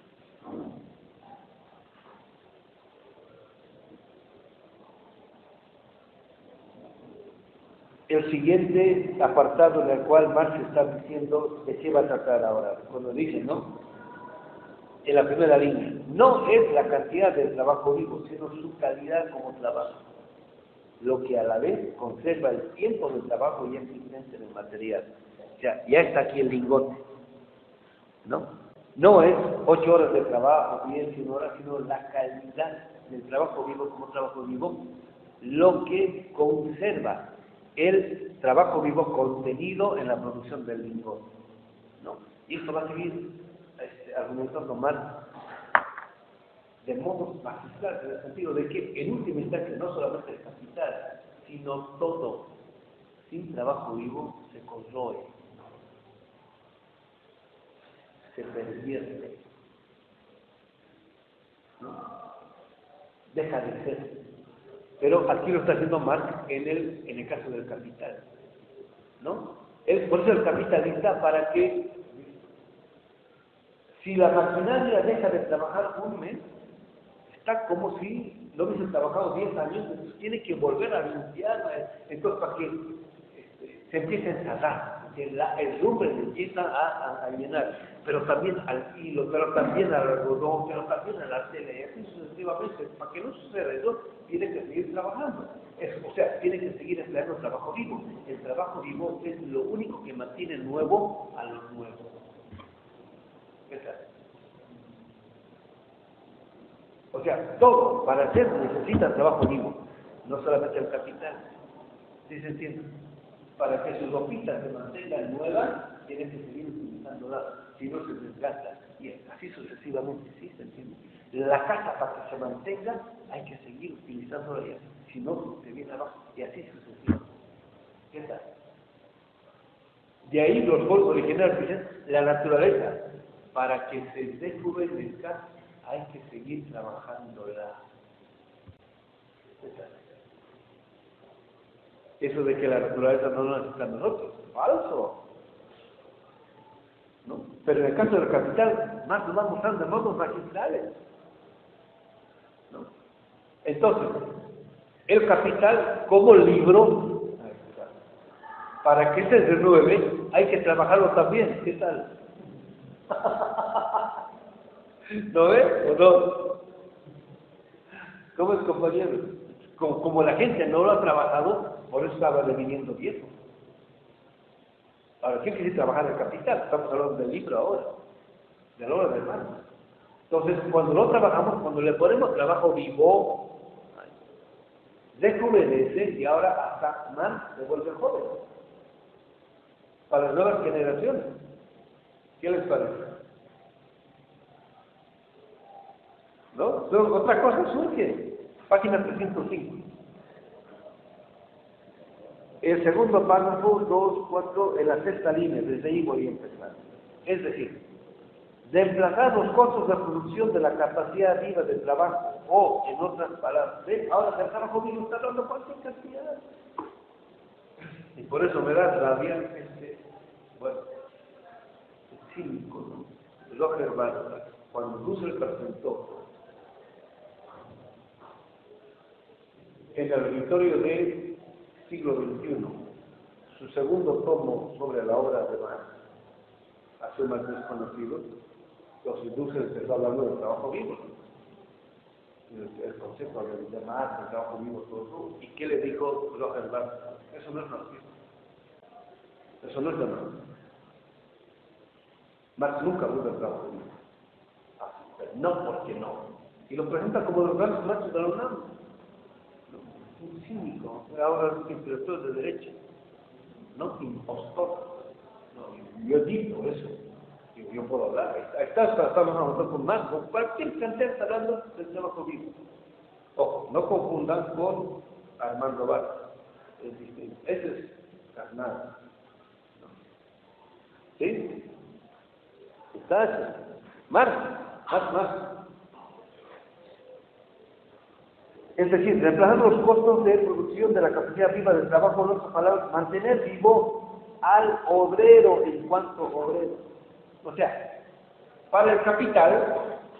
El siguiente apartado en el cual Marx está diciendo de qué va a tratar ahora, cuando dice, ¿no? En la primera línea, no es la cantidad del trabajo vivo, sino su calidad como trabajo, lo que a la vez conserva el tiempo del trabajo ya existente en el material. O sea, ya está aquí el lingote, ¿no? No es ocho horas de trabajo, diez, cien horas, sino la calidad del trabajo vivo como trabajo vivo, lo que conserva el trabajo vivo contenido en la producción del lingote, ¿no? Y esto va a seguir este, argumentando Marx de modo magistral, en el sentido de que en última instancia no solamente el capital, sino todo sin trabajo vivo se corroe, se pervierte, ¿no? Deja de ser. Pero aquí lo está haciendo Marx en el, en el caso del capital, ¿no? Es por eso el capitalista, para que si la maquinaria deja de trabajar un mes, está como si no hubiese trabajado diez años, entonces tiene que volver a limpiar, entonces para que este, se empiece a encerrar, que la, el lumbre le empieza a, a, a llenar, pero también al hilo, pero también al algodón, pero también a la tela, y así sucesivamente. Para que no suceda eso, tiene que seguir trabajando. Es, o sea, tiene que seguir empleando trabajo vivo. El trabajo vivo es lo único que mantiene nuevo a lo nuevo. ¿Qué tal? O sea, todo para hacer necesita trabajo vivo, no solamente el capital. ¿Sí se entiende? Para que su ropita se mantenga nueva, tiene que seguir utilizándola, si no se desgasta. Y así sucesivamente, ¿sí se entiende? La casa, para que se mantenga, hay que seguir utilizándola, y así, si no, se viene abajo, y así sucesivamente. ¿Qué tal? De ahí los pueblos originarios dicen, la naturaleza, para que se desjuvenezca, hay que seguir trabajándola. ¿Qué tal? Eso de que la naturaleza no lo necesita nosotros, falso. ¿No? Pero en el caso del capital, más nos va mostrando de modos magistrales. ¿No? Entonces, el capital como libro, para que se renueve, hay que trabajarlo también. ¿Qué tal? ¿No ves o no? ¿Cómo es, compañero? Como, como la gente no lo ha trabajado, por eso estaba deviniendo viejo. Ahora, ¿quién quiere trabajar el capital? Estamos hablando del libro ahora, de la obra del mar. Entonces, cuando lo trabajamos, cuando le ponemos trabajo vivo, rejuvenece y ahora hasta más se vuelve joven. Para las nuevas generaciones. ¿Qué les parece? ¿No? Pero otra cosa surge. Página trescientos cinco. El segundo párrafo, dos, cuatro, en la sexta línea, desde ahí voy a empezar. Es decir, reemplazar los costos de producción de la capacidad viva de trabajo, o, en otras palabras, ¿ven? Ahora el trabajo vivo está dando cualquier cantidad. Y por eso me da rabia este, bueno, el cínico, ¿no? Roger Bacon, cuando Russell presentó en el auditorio del siglo veintiuno su segundo tomo sobre la obra de Marx, hace más desconocido, los industriales empezó hablando del trabajo vivo, el, el concepto de Marx, el trabajo vivo, todo eso. ¿Y qué le dijo Roger Bacon? Eso no es marxismo, eso no es de Marx. Marx nunca habló del trabajo vivo, así, no porque no, y lo presenta como los grandes machos de la UNAM. Un cínico, ahora es un intelectual de derecha, no impostor. No, yo digo eso, yo, yo puedo hablar, ahí está, estamos hablando con más, con cualquier cantidad está hablando del trabajo vivo. Ojo, no confundan con Armando Vargas, es distinto, ese es carnal. ¿Sí? Está ese, más, más, más. Es decir, reemplazar los costos de producción de la capacidad viva del trabajo, en otras palabras, mantener vivo al obrero en cuanto obrero. O sea, para el capital,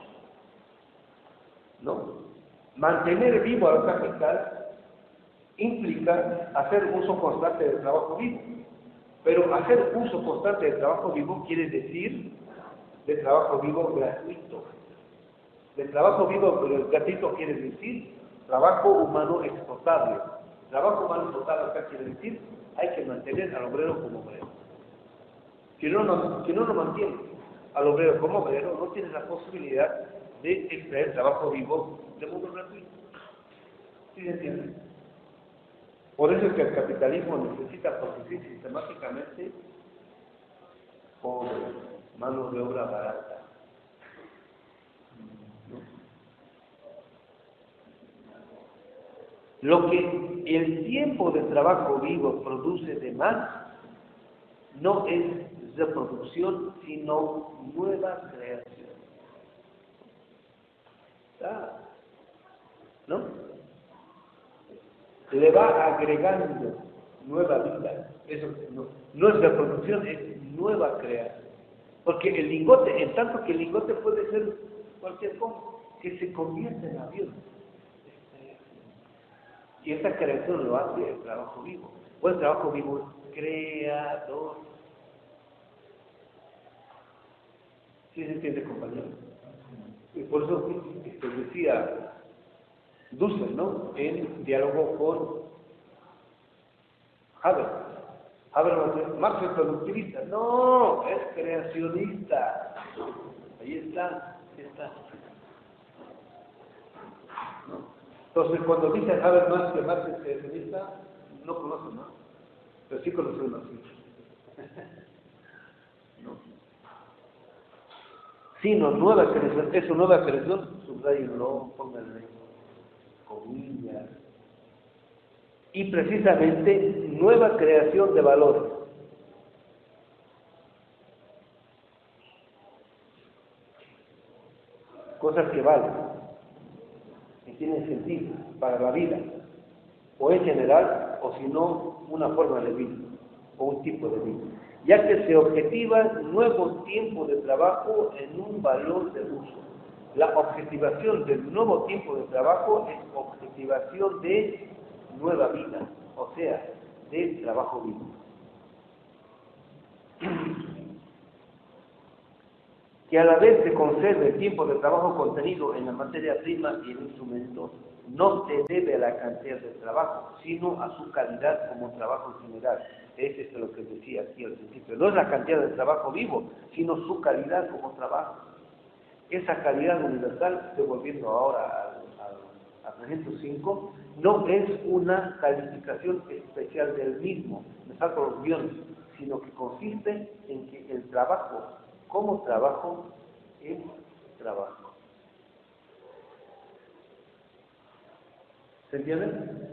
¿no? Mantener vivo al capital implica hacer uso constante del trabajo vivo. Pero hacer uso constante del trabajo vivo quiere decir de trabajo vivo gratuito. De trabajo vivo gratuito quiere decir trabajo humano explotable. Trabajo humano explotable acá quiere decir hay que mantener al obrero como obrero. Si no, no, si no lo mantiene al obrero como obrero, no tiene la posibilidad de extraer trabajo vivo de modo gratuito. ¿Sí se entiende? Por eso es que el capitalismo necesita producir sistemáticamente por mano de obra barata. Lo que el tiempo de trabajo vivo produce de más no es reproducción, sino nueva creación. ¿Está? ¿No? Le va agregando nueva vida. Eso no, no es reproducción, es nueva creación. Porque el lingote, en tanto que el lingote puede ser cualquier cosa. que se convierte en avión. Y esta creación lo hace el trabajo vivo. O el trabajo vivo es creador. ¿Sí se entiende, compañero? Y por eso este, decía Dussel, ¿no? En diálogo con Haber. Haber va a decir, Marx es productivista. No, es creacionista. Ahí está, ahí está. ¿No? Entonces, cuando dice Haber más que Marx es creacionista, no conoce más, pero sí conoce uno así. ¿No? Sino nueva creación, eso nueva creación, subrayenlo, pónganle comillas. Y precisamente nueva creación de valores. Cosas que valen, que tienen sentido para la vida, o en general, o si no, una forma de vida, o un tipo de vida, ya que se objetiva nuevo tiempo de trabajo en un valor de uso. La objetivación del nuevo tiempo de trabajo es objetivación de nueva vida, o sea, de trabajo vivo. Que a la vez se conserve el tiempo de trabajo contenido en la materia prima y el instrumento, no se debe a la cantidad de trabajo, sino a su calidad como trabajo en general. Eso es lo que decía aquí al principio. No es la cantidad de trabajo vivo, sino su calidad como trabajo. Esa calidad universal, estoy volviendo ahora al trescientos cinco, no es una calificación especial del mismo, me salto los guiones, sino que consiste en que el trabajo como trabajo es trabajo. ¿Se entiende?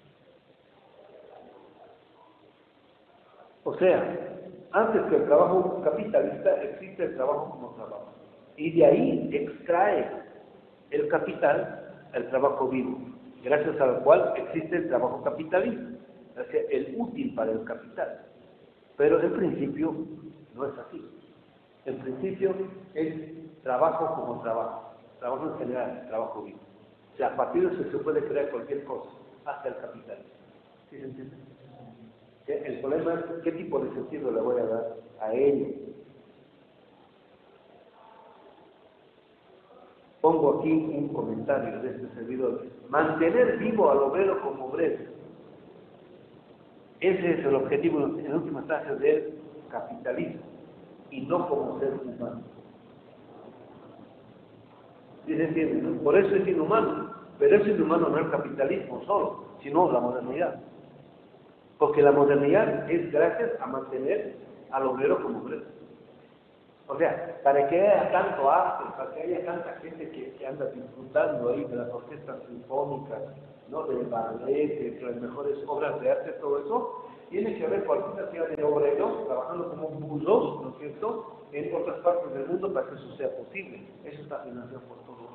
O sea, antes que el trabajo capitalista existe el trabajo como trabajo. Y de ahí extrae el capital, el trabajo vivo, gracias al cual existe el trabajo capitalista, o sea, el útil para el capital. Pero en principio no es así. En principio es trabajo como trabajo, trabajo en general, trabajo vivo. O sea, a partir de eso se puede crear cualquier cosa, hasta el capital. ¿Sí se entiende? El problema es qué tipo de sentido le voy a dar a ello. Pongo aquí un comentario de este servidor. Mantener vivo al obrero como obrero. Ese es el objetivo en última instancia del capitalismo, y no como ser humano. ¿Sí se entiende? ¿No? Por eso es inhumano, pero es inhumano no el capitalismo solo, sino la modernidad. Porque la modernidad es gracias a mantener al obrero como obrero. O sea, para que haya tanto arte, para que haya tanta gente que, que anda disfrutando ahí de las orquestas sinfónicas, ¿no? Del ballet, de las mejores obras de arte, todo eso, tiene que haber cualquier cantidad de obreros trabajando como buzos, ¿no es cierto?, en otras partes del mundo para que eso sea posible. Eso está financiado por todos.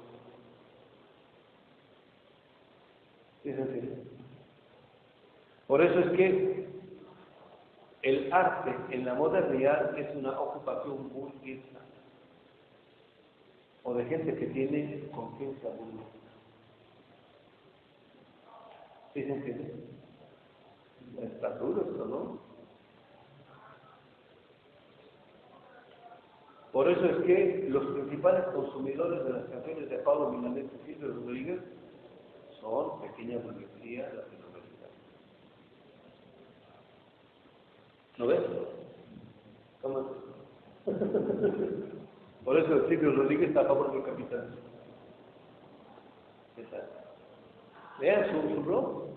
Es decir, por eso es que el arte en la modernidad es una ocupación burguesa o de gente que tiene conciencia burguesa. ¿Sí se entiende? Está duro esto, ¿no? Por eso es que los principales consumidores de las canciones de Pablo Milanés y Silvio Rodríguez son pequeñas burguesías latinoamericanas. ¿Lo ves? ¿Cómo? Por eso el Silvio Rodríguez está a favor del capitalismo. ¿Qué tal? Vean su, su blog.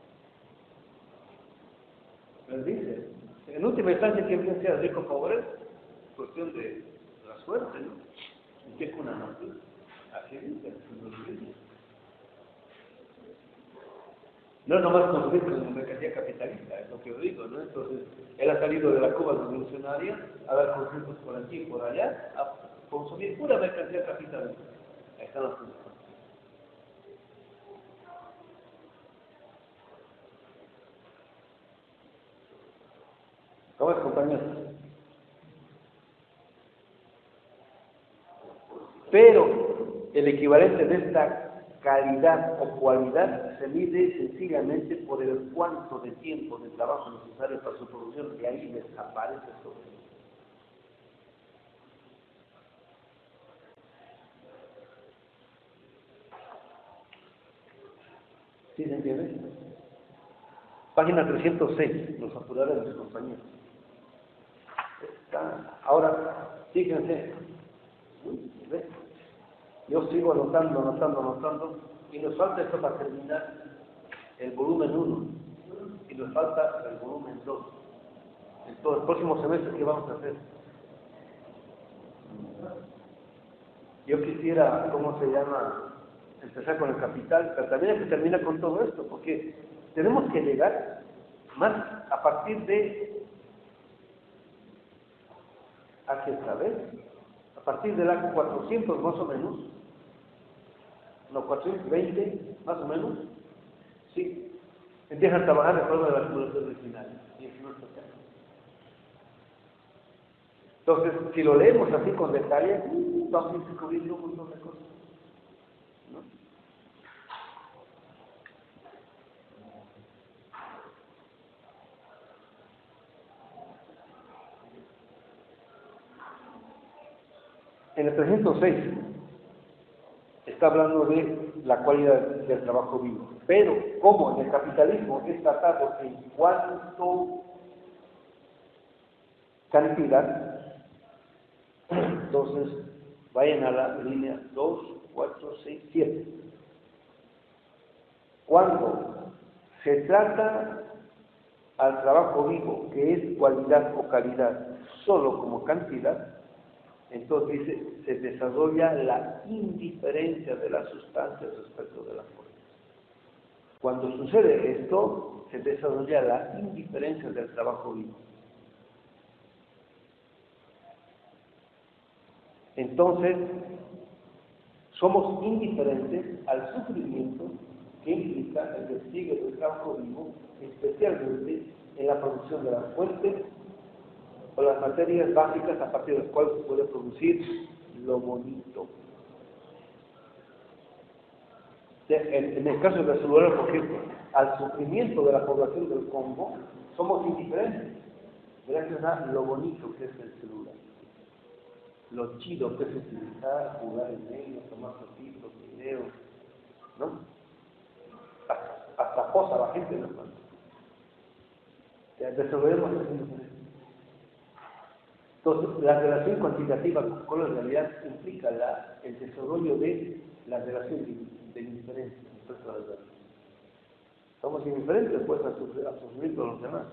Les dice, en última instancia, que bien sea rico o pobre, es cuestión de la suerte, ¿no? ¿Y qué cuna no? Así dice el Silvio Rodríguez. No es nomás consumir con la mercancía capitalista, es lo que yo digo, ¿no? Entonces, él ha salido de la Cuba revolucionaria a dar conciertos por aquí y por allá, a consumir pura mercancía capitalista. Ahí están los puntos. ¿Cómo es, compañeros? Pero el equivalente de esta calidad o cualidad se mide sencillamente por el cuánto de tiempo de trabajo necesario para su producción, y ahí desaparece todo. ¿Sí se entiende? Página trescientos seis, los apurados de mis compañeros. Está. Ahora, fíjense, ¿ves? Yo sigo anotando, anotando, anotando, y nos falta esto para terminar el volumen uno, y nos falta el volumen dos. Entonces, el próximo semestre, ¿qué vamos a hacer? Yo quisiera, ¿cómo se llama?, empezar con el capital, pero también hay que terminar con todo esto, porque tenemos que llegar más a partir de, ¿a qué saber? A partir del año cuatrocientos más o menos, no, cuatrocientos veinte más o menos, sí, empiezan a trabajar el problema de las poblaciones originales, y es nuestro tema. Entonces, si lo leemos así con detalle, vamos a descubrir un montón de cosas, ¿no? En el trescientos seis está hablando de la cualidad del trabajo vivo, pero como en el capitalismo es tratado en cuanto cantidad, entonces vayan a la línea dos, cuatro, seis, siete. Cuando se trata al trabajo vivo, que es cualidad o calidad, solo como cantidad, entonces dice, se desarrolla la indiferencia de las sustancias respecto de la forma. Cuando sucede esto, se desarrolla la indiferencia del trabajo vivo. Entonces, somos indiferentes al sufrimiento que implica el despliegue del trabajo vivo, especialmente en la producción de las fuentes o las materias básicas a partir de las cuales se puede producir lo bonito. En, en el caso del celular, por ejemplo, al sufrimiento de la población del Congo, somos indiferentes, gracias a lo bonito que es el celular, lo chido que es utilizar, jugar en ellos, tomar fotitos, videos, ¿no? Hasta, hasta posa la gente, ¿no? Desarrollamos esa indiferencia. Entonces, la relación cuantitativa con la realidad implica la, el desarrollo de la relación de, de indiferencia respecto a la realidad. Somos indiferentes pues a sufrir, a sufrir con los demás.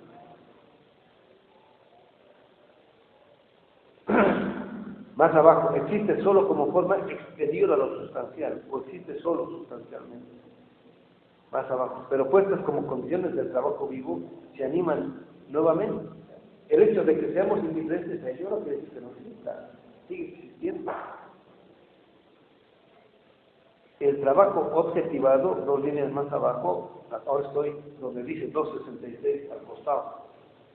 Más abajo, existe solo como forma exterior a lo sustancial, o existe solo sustancialmente. Más abajo, pero puestas como condiciones del trabajo vivo, se animan nuevamente. El hecho de que seamos indiferentes a ello no quiere decir que no exista, sigue existiendo. El trabajo objetivado, dos líneas más abajo, ahora estoy donde dice doscientos sesenta y seis al costado,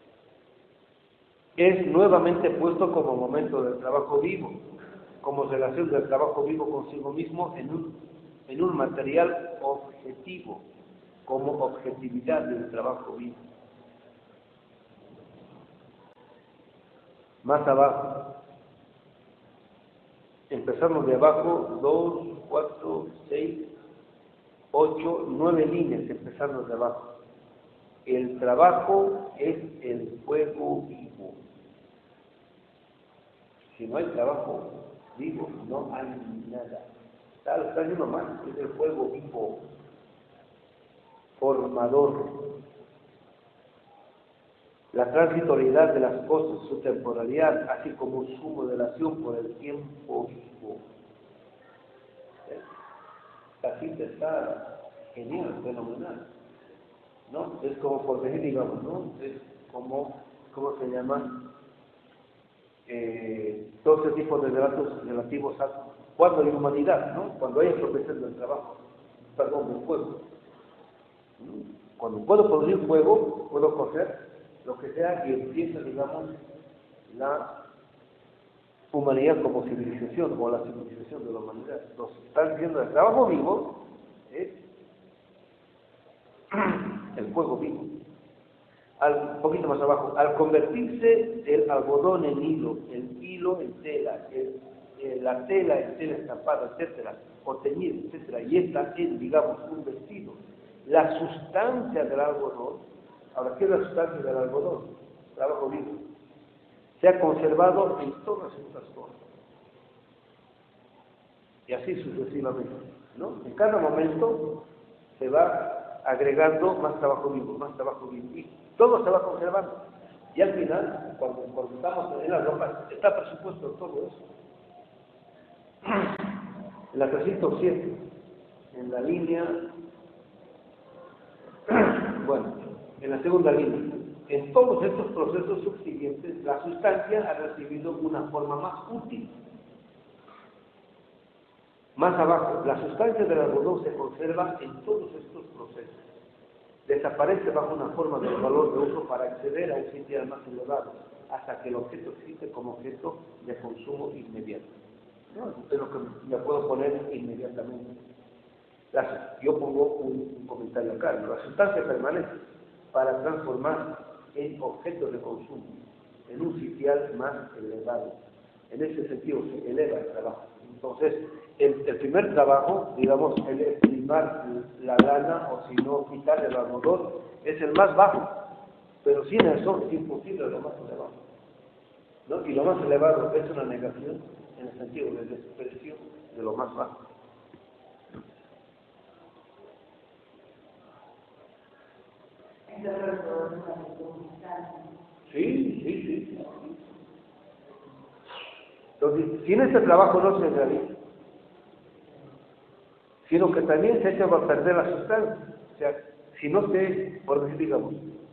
es nuevamente puesto como momento del trabajo vivo, como relación del trabajo vivo consigo mismo en un, en un material objetivo, como objetividad del trabajo vivo. Más abajo, empezamos de abajo, dos, cuatro, seis, ocho, nueve líneas, empezando de abajo. El trabajo es el fuego vivo. Si no hay trabajo vivo, no hay nada. Está, está diciendo más, es el fuego vivo, formador. La transitoriedad de las cosas, su temporalidad, así como su modelación por el tiempo vivo. La cita está genial, fenomenal, ¿no? Es como por decir, digamos, ¿no? Es como, ¿cómo se llaman? Eh, todo ese tipo de relatos relativos a cuando hay humanidad, ¿no? Cuando hay expropiación del trabajo, perdón, del fuego. Cuando puedo producir fuego, puedo coger lo que sea y empieza, digamos, la humanidad como civilización, o la civilización de la humanidad. Nos están diciendo el trabajo vivo es el fuego vivo. Al, un poquito más abajo, al convertirse el algodón en hilo, el hilo en tela, el, el, la tela en tela estampada, etcétera, o teñir, etcétera, y esta es, digamos, un vestido. La sustancia del algodón, ahora, ¿qué es la sustancia del algodón? Trabajo vivo. Se ha conservado en todas estas cosas. Y así sucesivamente, ¿no? En cada momento se va agregando más trabajo vivo, más trabajo vivo. Y todo se va conservando. Y al final, cuando, cuando estamos en las ropas, está presupuesto todo eso. En la trescientos siete, en la línea, bueno, en la segunda línea, en todos estos procesos subsiguientes, la sustancia ha recibido una forma más útil. Más abajo, la sustancia del algodón se conserva en todos estos procesos. Desaparece bajo una forma de valor de uso para acceder a un sitial más elevado, hasta que el objeto existe como objeto de consumo inmediato. ¿No? Es lo que me puedo poner inmediatamente. Las, yo pongo un, un comentario acá. ¿No? La sustancia permanece para transformar en objeto de consumo, en un sitial más elevado. En ese sentido se eleva el trabajo. Entonces, el, el primer trabajo, digamos, el limar la lana, o si no, quitar el algodón, es el más bajo, pero sin eso es imposible lo más elevado, ¿no? Y lo más elevado es una negación en el sentido del desprecio de lo más bajo. Sí, sí, sí. Entonces, sin este trabajo no se realiza, sino que también se echa a perder la sustancia. O sea, si no se, por decir, digamos,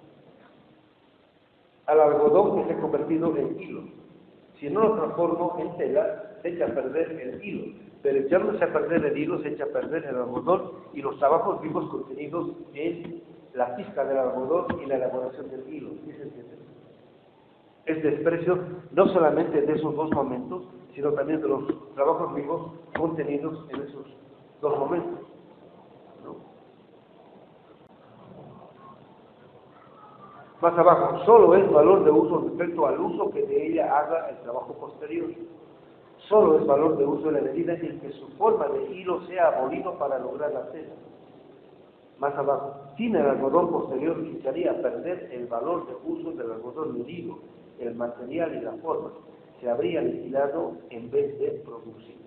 al algodón que se ha convertido en hilo, si no lo transformo en tela, se echa a perder el hilo. Pero echándose a perder el hilo, se echa a perder el algodón y los trabajos vivos contenidos en la pizca del algodón y la elaboración del hilo. ¿Sí se entiende? Es desprecio no solamente de esos dos momentos, sino también de los trabajos vivos contenidos en esos dos momentos, ¿no? Más abajo, solo es valor de uso respecto al uso que de ella haga el trabajo posterior. Solo es valor de uso en la medida en que su forma de hilo sea abolido para lograr la tela. Más abajo, sin el algodón posterior echaría a perder el valor de uso del algodón medido, el material y la forma. Se habría aniquilado en vez de producir.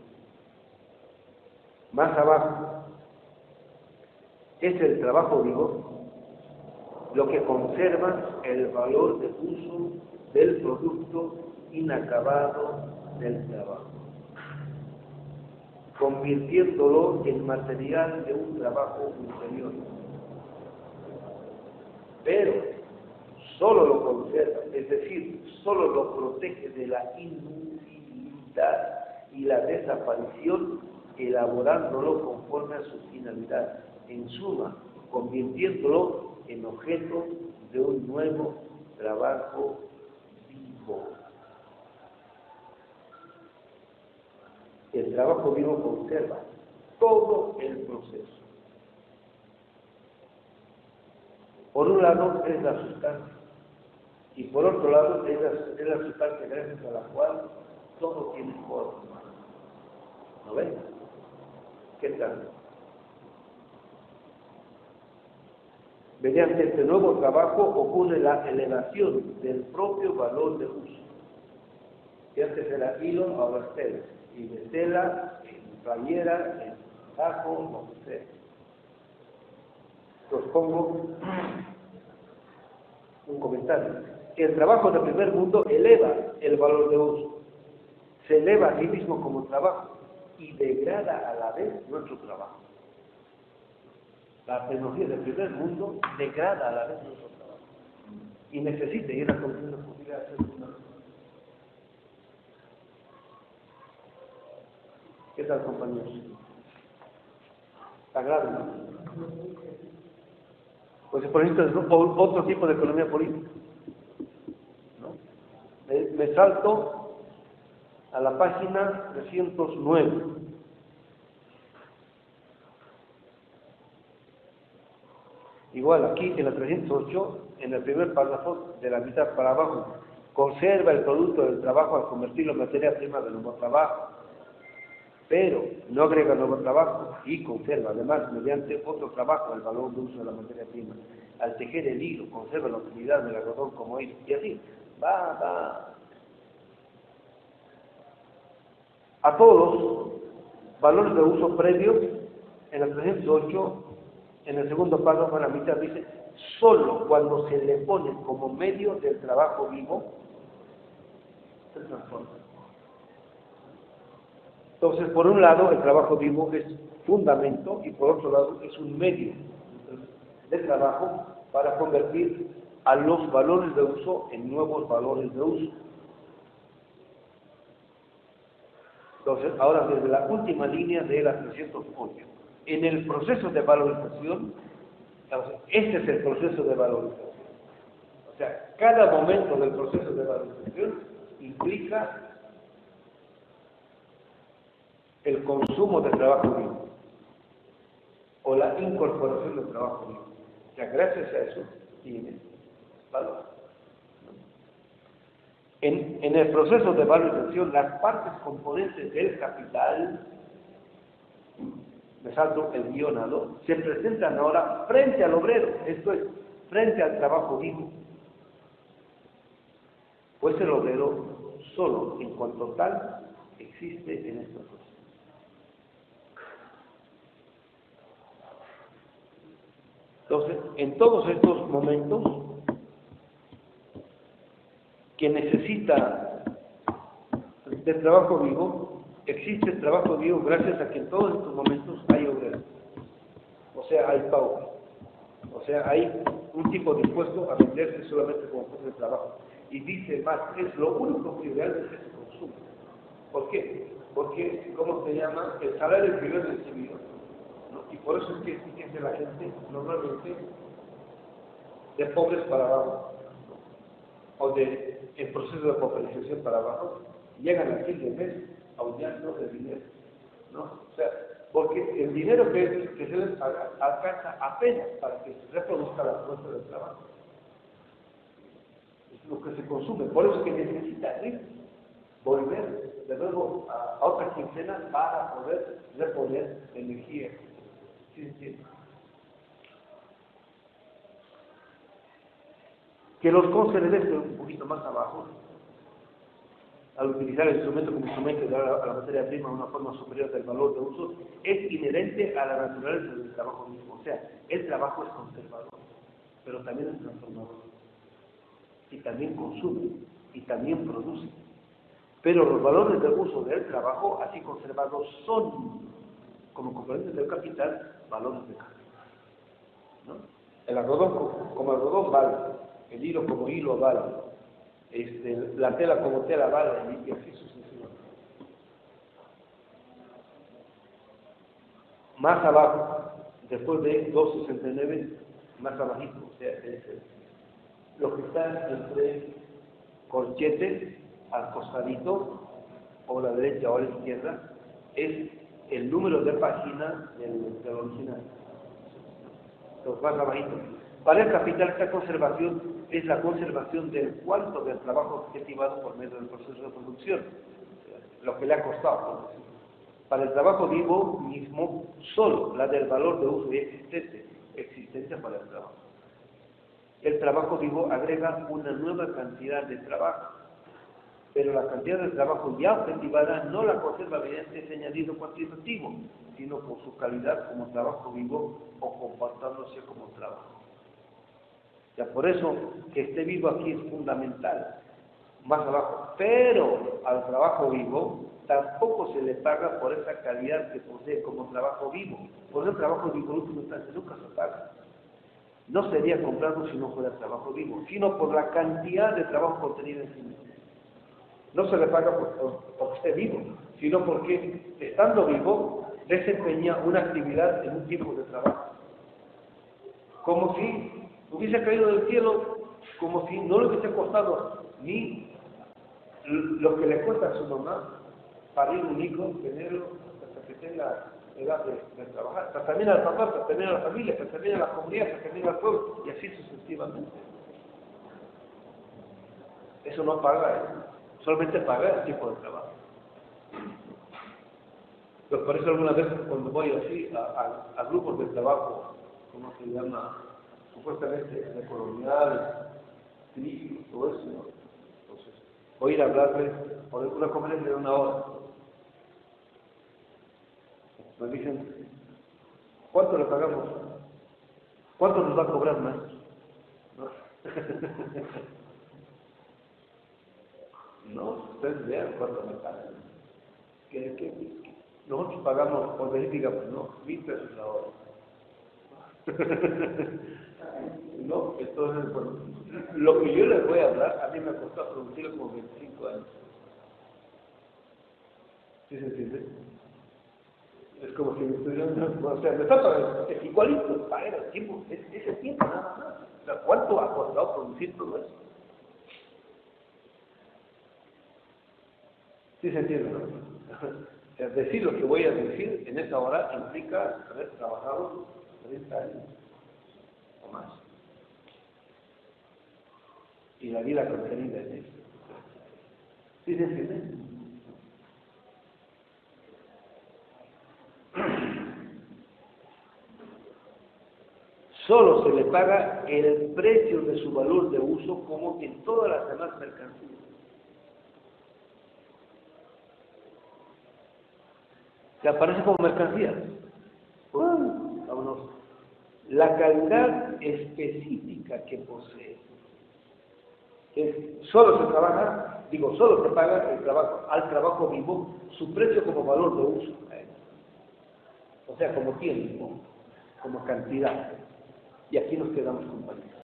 Más abajo, es el trabajo vivo lo que conserva el valor de uso del producto inacabado del trabajo, convirtiéndolo en material de un trabajo ulterior. Pero solo lo conserva, es decir, solo lo protege de la inutilidad y la desaparición, elaborándolo conforme a su finalidad, en suma, convirtiéndolo en objeto de un nuevo trabajo vivo. El trabajo vivo conserva todo el proceso. Por un lado es la sustancia, y por otro lado es la, es la sustancia gracias a la cual todo tiene forma. ¿No ven? ¿Qué tal? Mediante este nuevo trabajo ocurre la elevación del propio valor de uso. Que antes era hilo, ahora es tela. Y de tela, en playera, en saco, no sé. Os pongo un comentario. El trabajo del primer mundo eleva el valor de uso. Se eleva a sí mismo como trabajo y degrada a la vez nuestro trabajo. La tecnología del primer mundo degrada a la vez nuestro trabajo. Y necesita ir a la posibilidad de hacer una. ¿Qué tal, compañeros? ¿Está grave, no? Pues por ejemplo es otro tipo de economía política, ¿no? Me, me salto a la página trescientos nueve. Igual aquí en la trescientos ocho, en el primer párrafo, de la mitad para abajo, conserva el producto del trabajo al convertirlo en materia prima del nuevo trabajo, pero no agrega nuevo trabajo y conserva además mediante otro trabajo el valor de uso de la materia prima. Al tejer el hilo, conserva la utilidad del algodón como hilo, y así, va, va. A todos los valores de uso previos, en la trescientos ocho, en el segundo párrafo, en la mitad, dice, solo cuando se le pone como medio del trabajo vivo, se transforma. Entonces, por un lado, el trabajo vivo es fundamento y por otro lado es un medio de trabajo para convertir a los valores de uso en nuevos valores de uso. Entonces, ahora desde la última línea de la trescientos ocho, en el proceso de valorización, este es el proceso de valorización. O sea, cada momento del proceso de valorización implica el consumo de trabajo vivo o la incorporación del trabajo vivo. O sea, gracias a eso tiene valor. En, en el proceso de valorización, las partes componentes del capital, me salto el guionado, se presentan ahora frente al obrero, esto es, frente al trabajo vivo. Pues el obrero solo en cuanto tal existe en este proceso. Entonces, en todos estos momentos que necesita de trabajo vivo, existe el trabajo vivo gracias a que en todos estos momentos hay obreros. O sea, hay pago. O sea, hay un tipo dispuesto a venderse solamente como fuente de trabajo. Y dice más, es lo único que realmente se consume. ¿Por qué? Porque, ¿cómo se llama? El salario que yo he recibido, ¿no? Y por eso es que fíjense la gente normalmente de pobres para abajo, ¿no? O de en proceso de pauperización para abajo, llegan al fin de mes aullando de dinero, ¿no? O sea, porque el dinero que, que se les paga alcanza apenas para que se reproduzca la fuerza del trabajo. Es lo que se consume, por eso es que necesita ir, volver de nuevo a, a otra quincena para poder reponer energía. ¿Sí entienden? Que los conserves un poquito más abajo, al utilizar el instrumento como instrumento de dar a la materia prima una forma superior del valor de uso, es inherente a la naturaleza del trabajo mismo. O sea, el trabajo es conservador, pero también es transformador. Y también consume, y también produce. Pero los valores de uso del trabajo, así conservados, son, como componentes del capital, valores de capital, ¿no? El algodón como, como algodón vale, el hilo como hilo vale, este, la tela como tela vale, y así sucesivamente. Más abajo, después de doscientos sesenta y nueve, más abajito, o sea, es lo que está entre corchetes al costadito, o la derecha o a la izquierda, es el número de página del, del original. Entonces, más abajito. Para el capital, esta conservación es la conservación del cuánto del trabajo objetivado por medio del proceso de producción, lo que le ha costado. Para el trabajo vivo mismo, solo la del valor de uso y existente, existencia para el trabajo. El trabajo vivo agrega una nueva cantidad de trabajo, pero la cantidad de trabajo ya objetivada no la conserva mediante ese añadido cuantitativo, sino por su calidad como trabajo vivo o comportándose como trabajo. Ya por eso que esté vivo aquí es fundamental, más abajo. Pero al trabajo vivo tampoco se le paga por esa calidad que posee como trabajo vivo. Por el trabajo vivo en última instancia nunca se paga. No sería comprado si no fuera trabajo vivo, sino por la cantidad de trabajo contenido en sí mismo. No se le paga por, por, porque esté vivo, sino porque estando vivo desempeña una actividad en un tiempo de trabajo. Como si hubiese caído del cielo, como si no le hubiese costado ni lo que le cuesta a su mamá parir un hijo, tenerlo hasta que tenga edad de, de trabajar, hasta termina el papá, hasta termina la familia, hasta termina la comunidad, hasta termina el pueblo, y así sucesivamente. Eso no paga, ¿eh? Solamente paga el tiempo de trabajo. Pues por eso algunas veces cuando voy así a, a, a grupos de trabajo, ¿cómo se llama? Supuestamente de coloniales, críticos, todo eso, ¿no? Entonces, voy a ir a hablarles por una conferencia de una hora. Me dicen, ¿cuánto le pagamos? ¿Cuánto nos va a cobrar más? ¿No? No, ustedes vean cuánto me pagan. ¿Qué, qué, qué? Nosotros pagamos, por decir, digamos, no, mil pesos la hora. No, entonces, bueno, lo que yo les voy a hablar, a mí me ha costado producirlo como veinticinco años. ¿Sí se entiende? Es como si me estuvieran, o sea, me está pagando, es igualito, pagar el tiempo, es, ese tiempo nada más. O sea, ¿cuánto ha costado producir todo eso? ¿Sí se entiende, no? O sea, decir lo que voy a decir en esa hora implica haber trabajado treinta años o más. Y la vida contenida en eso. ¿Sí se entiende? Solo se le paga el precio de su valor de uso como en todas las demás mercancías. ¿Se aparece como mercancía? Bueno, vámonos. La calidad específica que posee. Es, solo se trabaja, digo, solo se paga el trabajo, al trabajo vivo, su precio como valor de uso. O sea, como tiempo, como cantidad. Y aquí nos quedamos con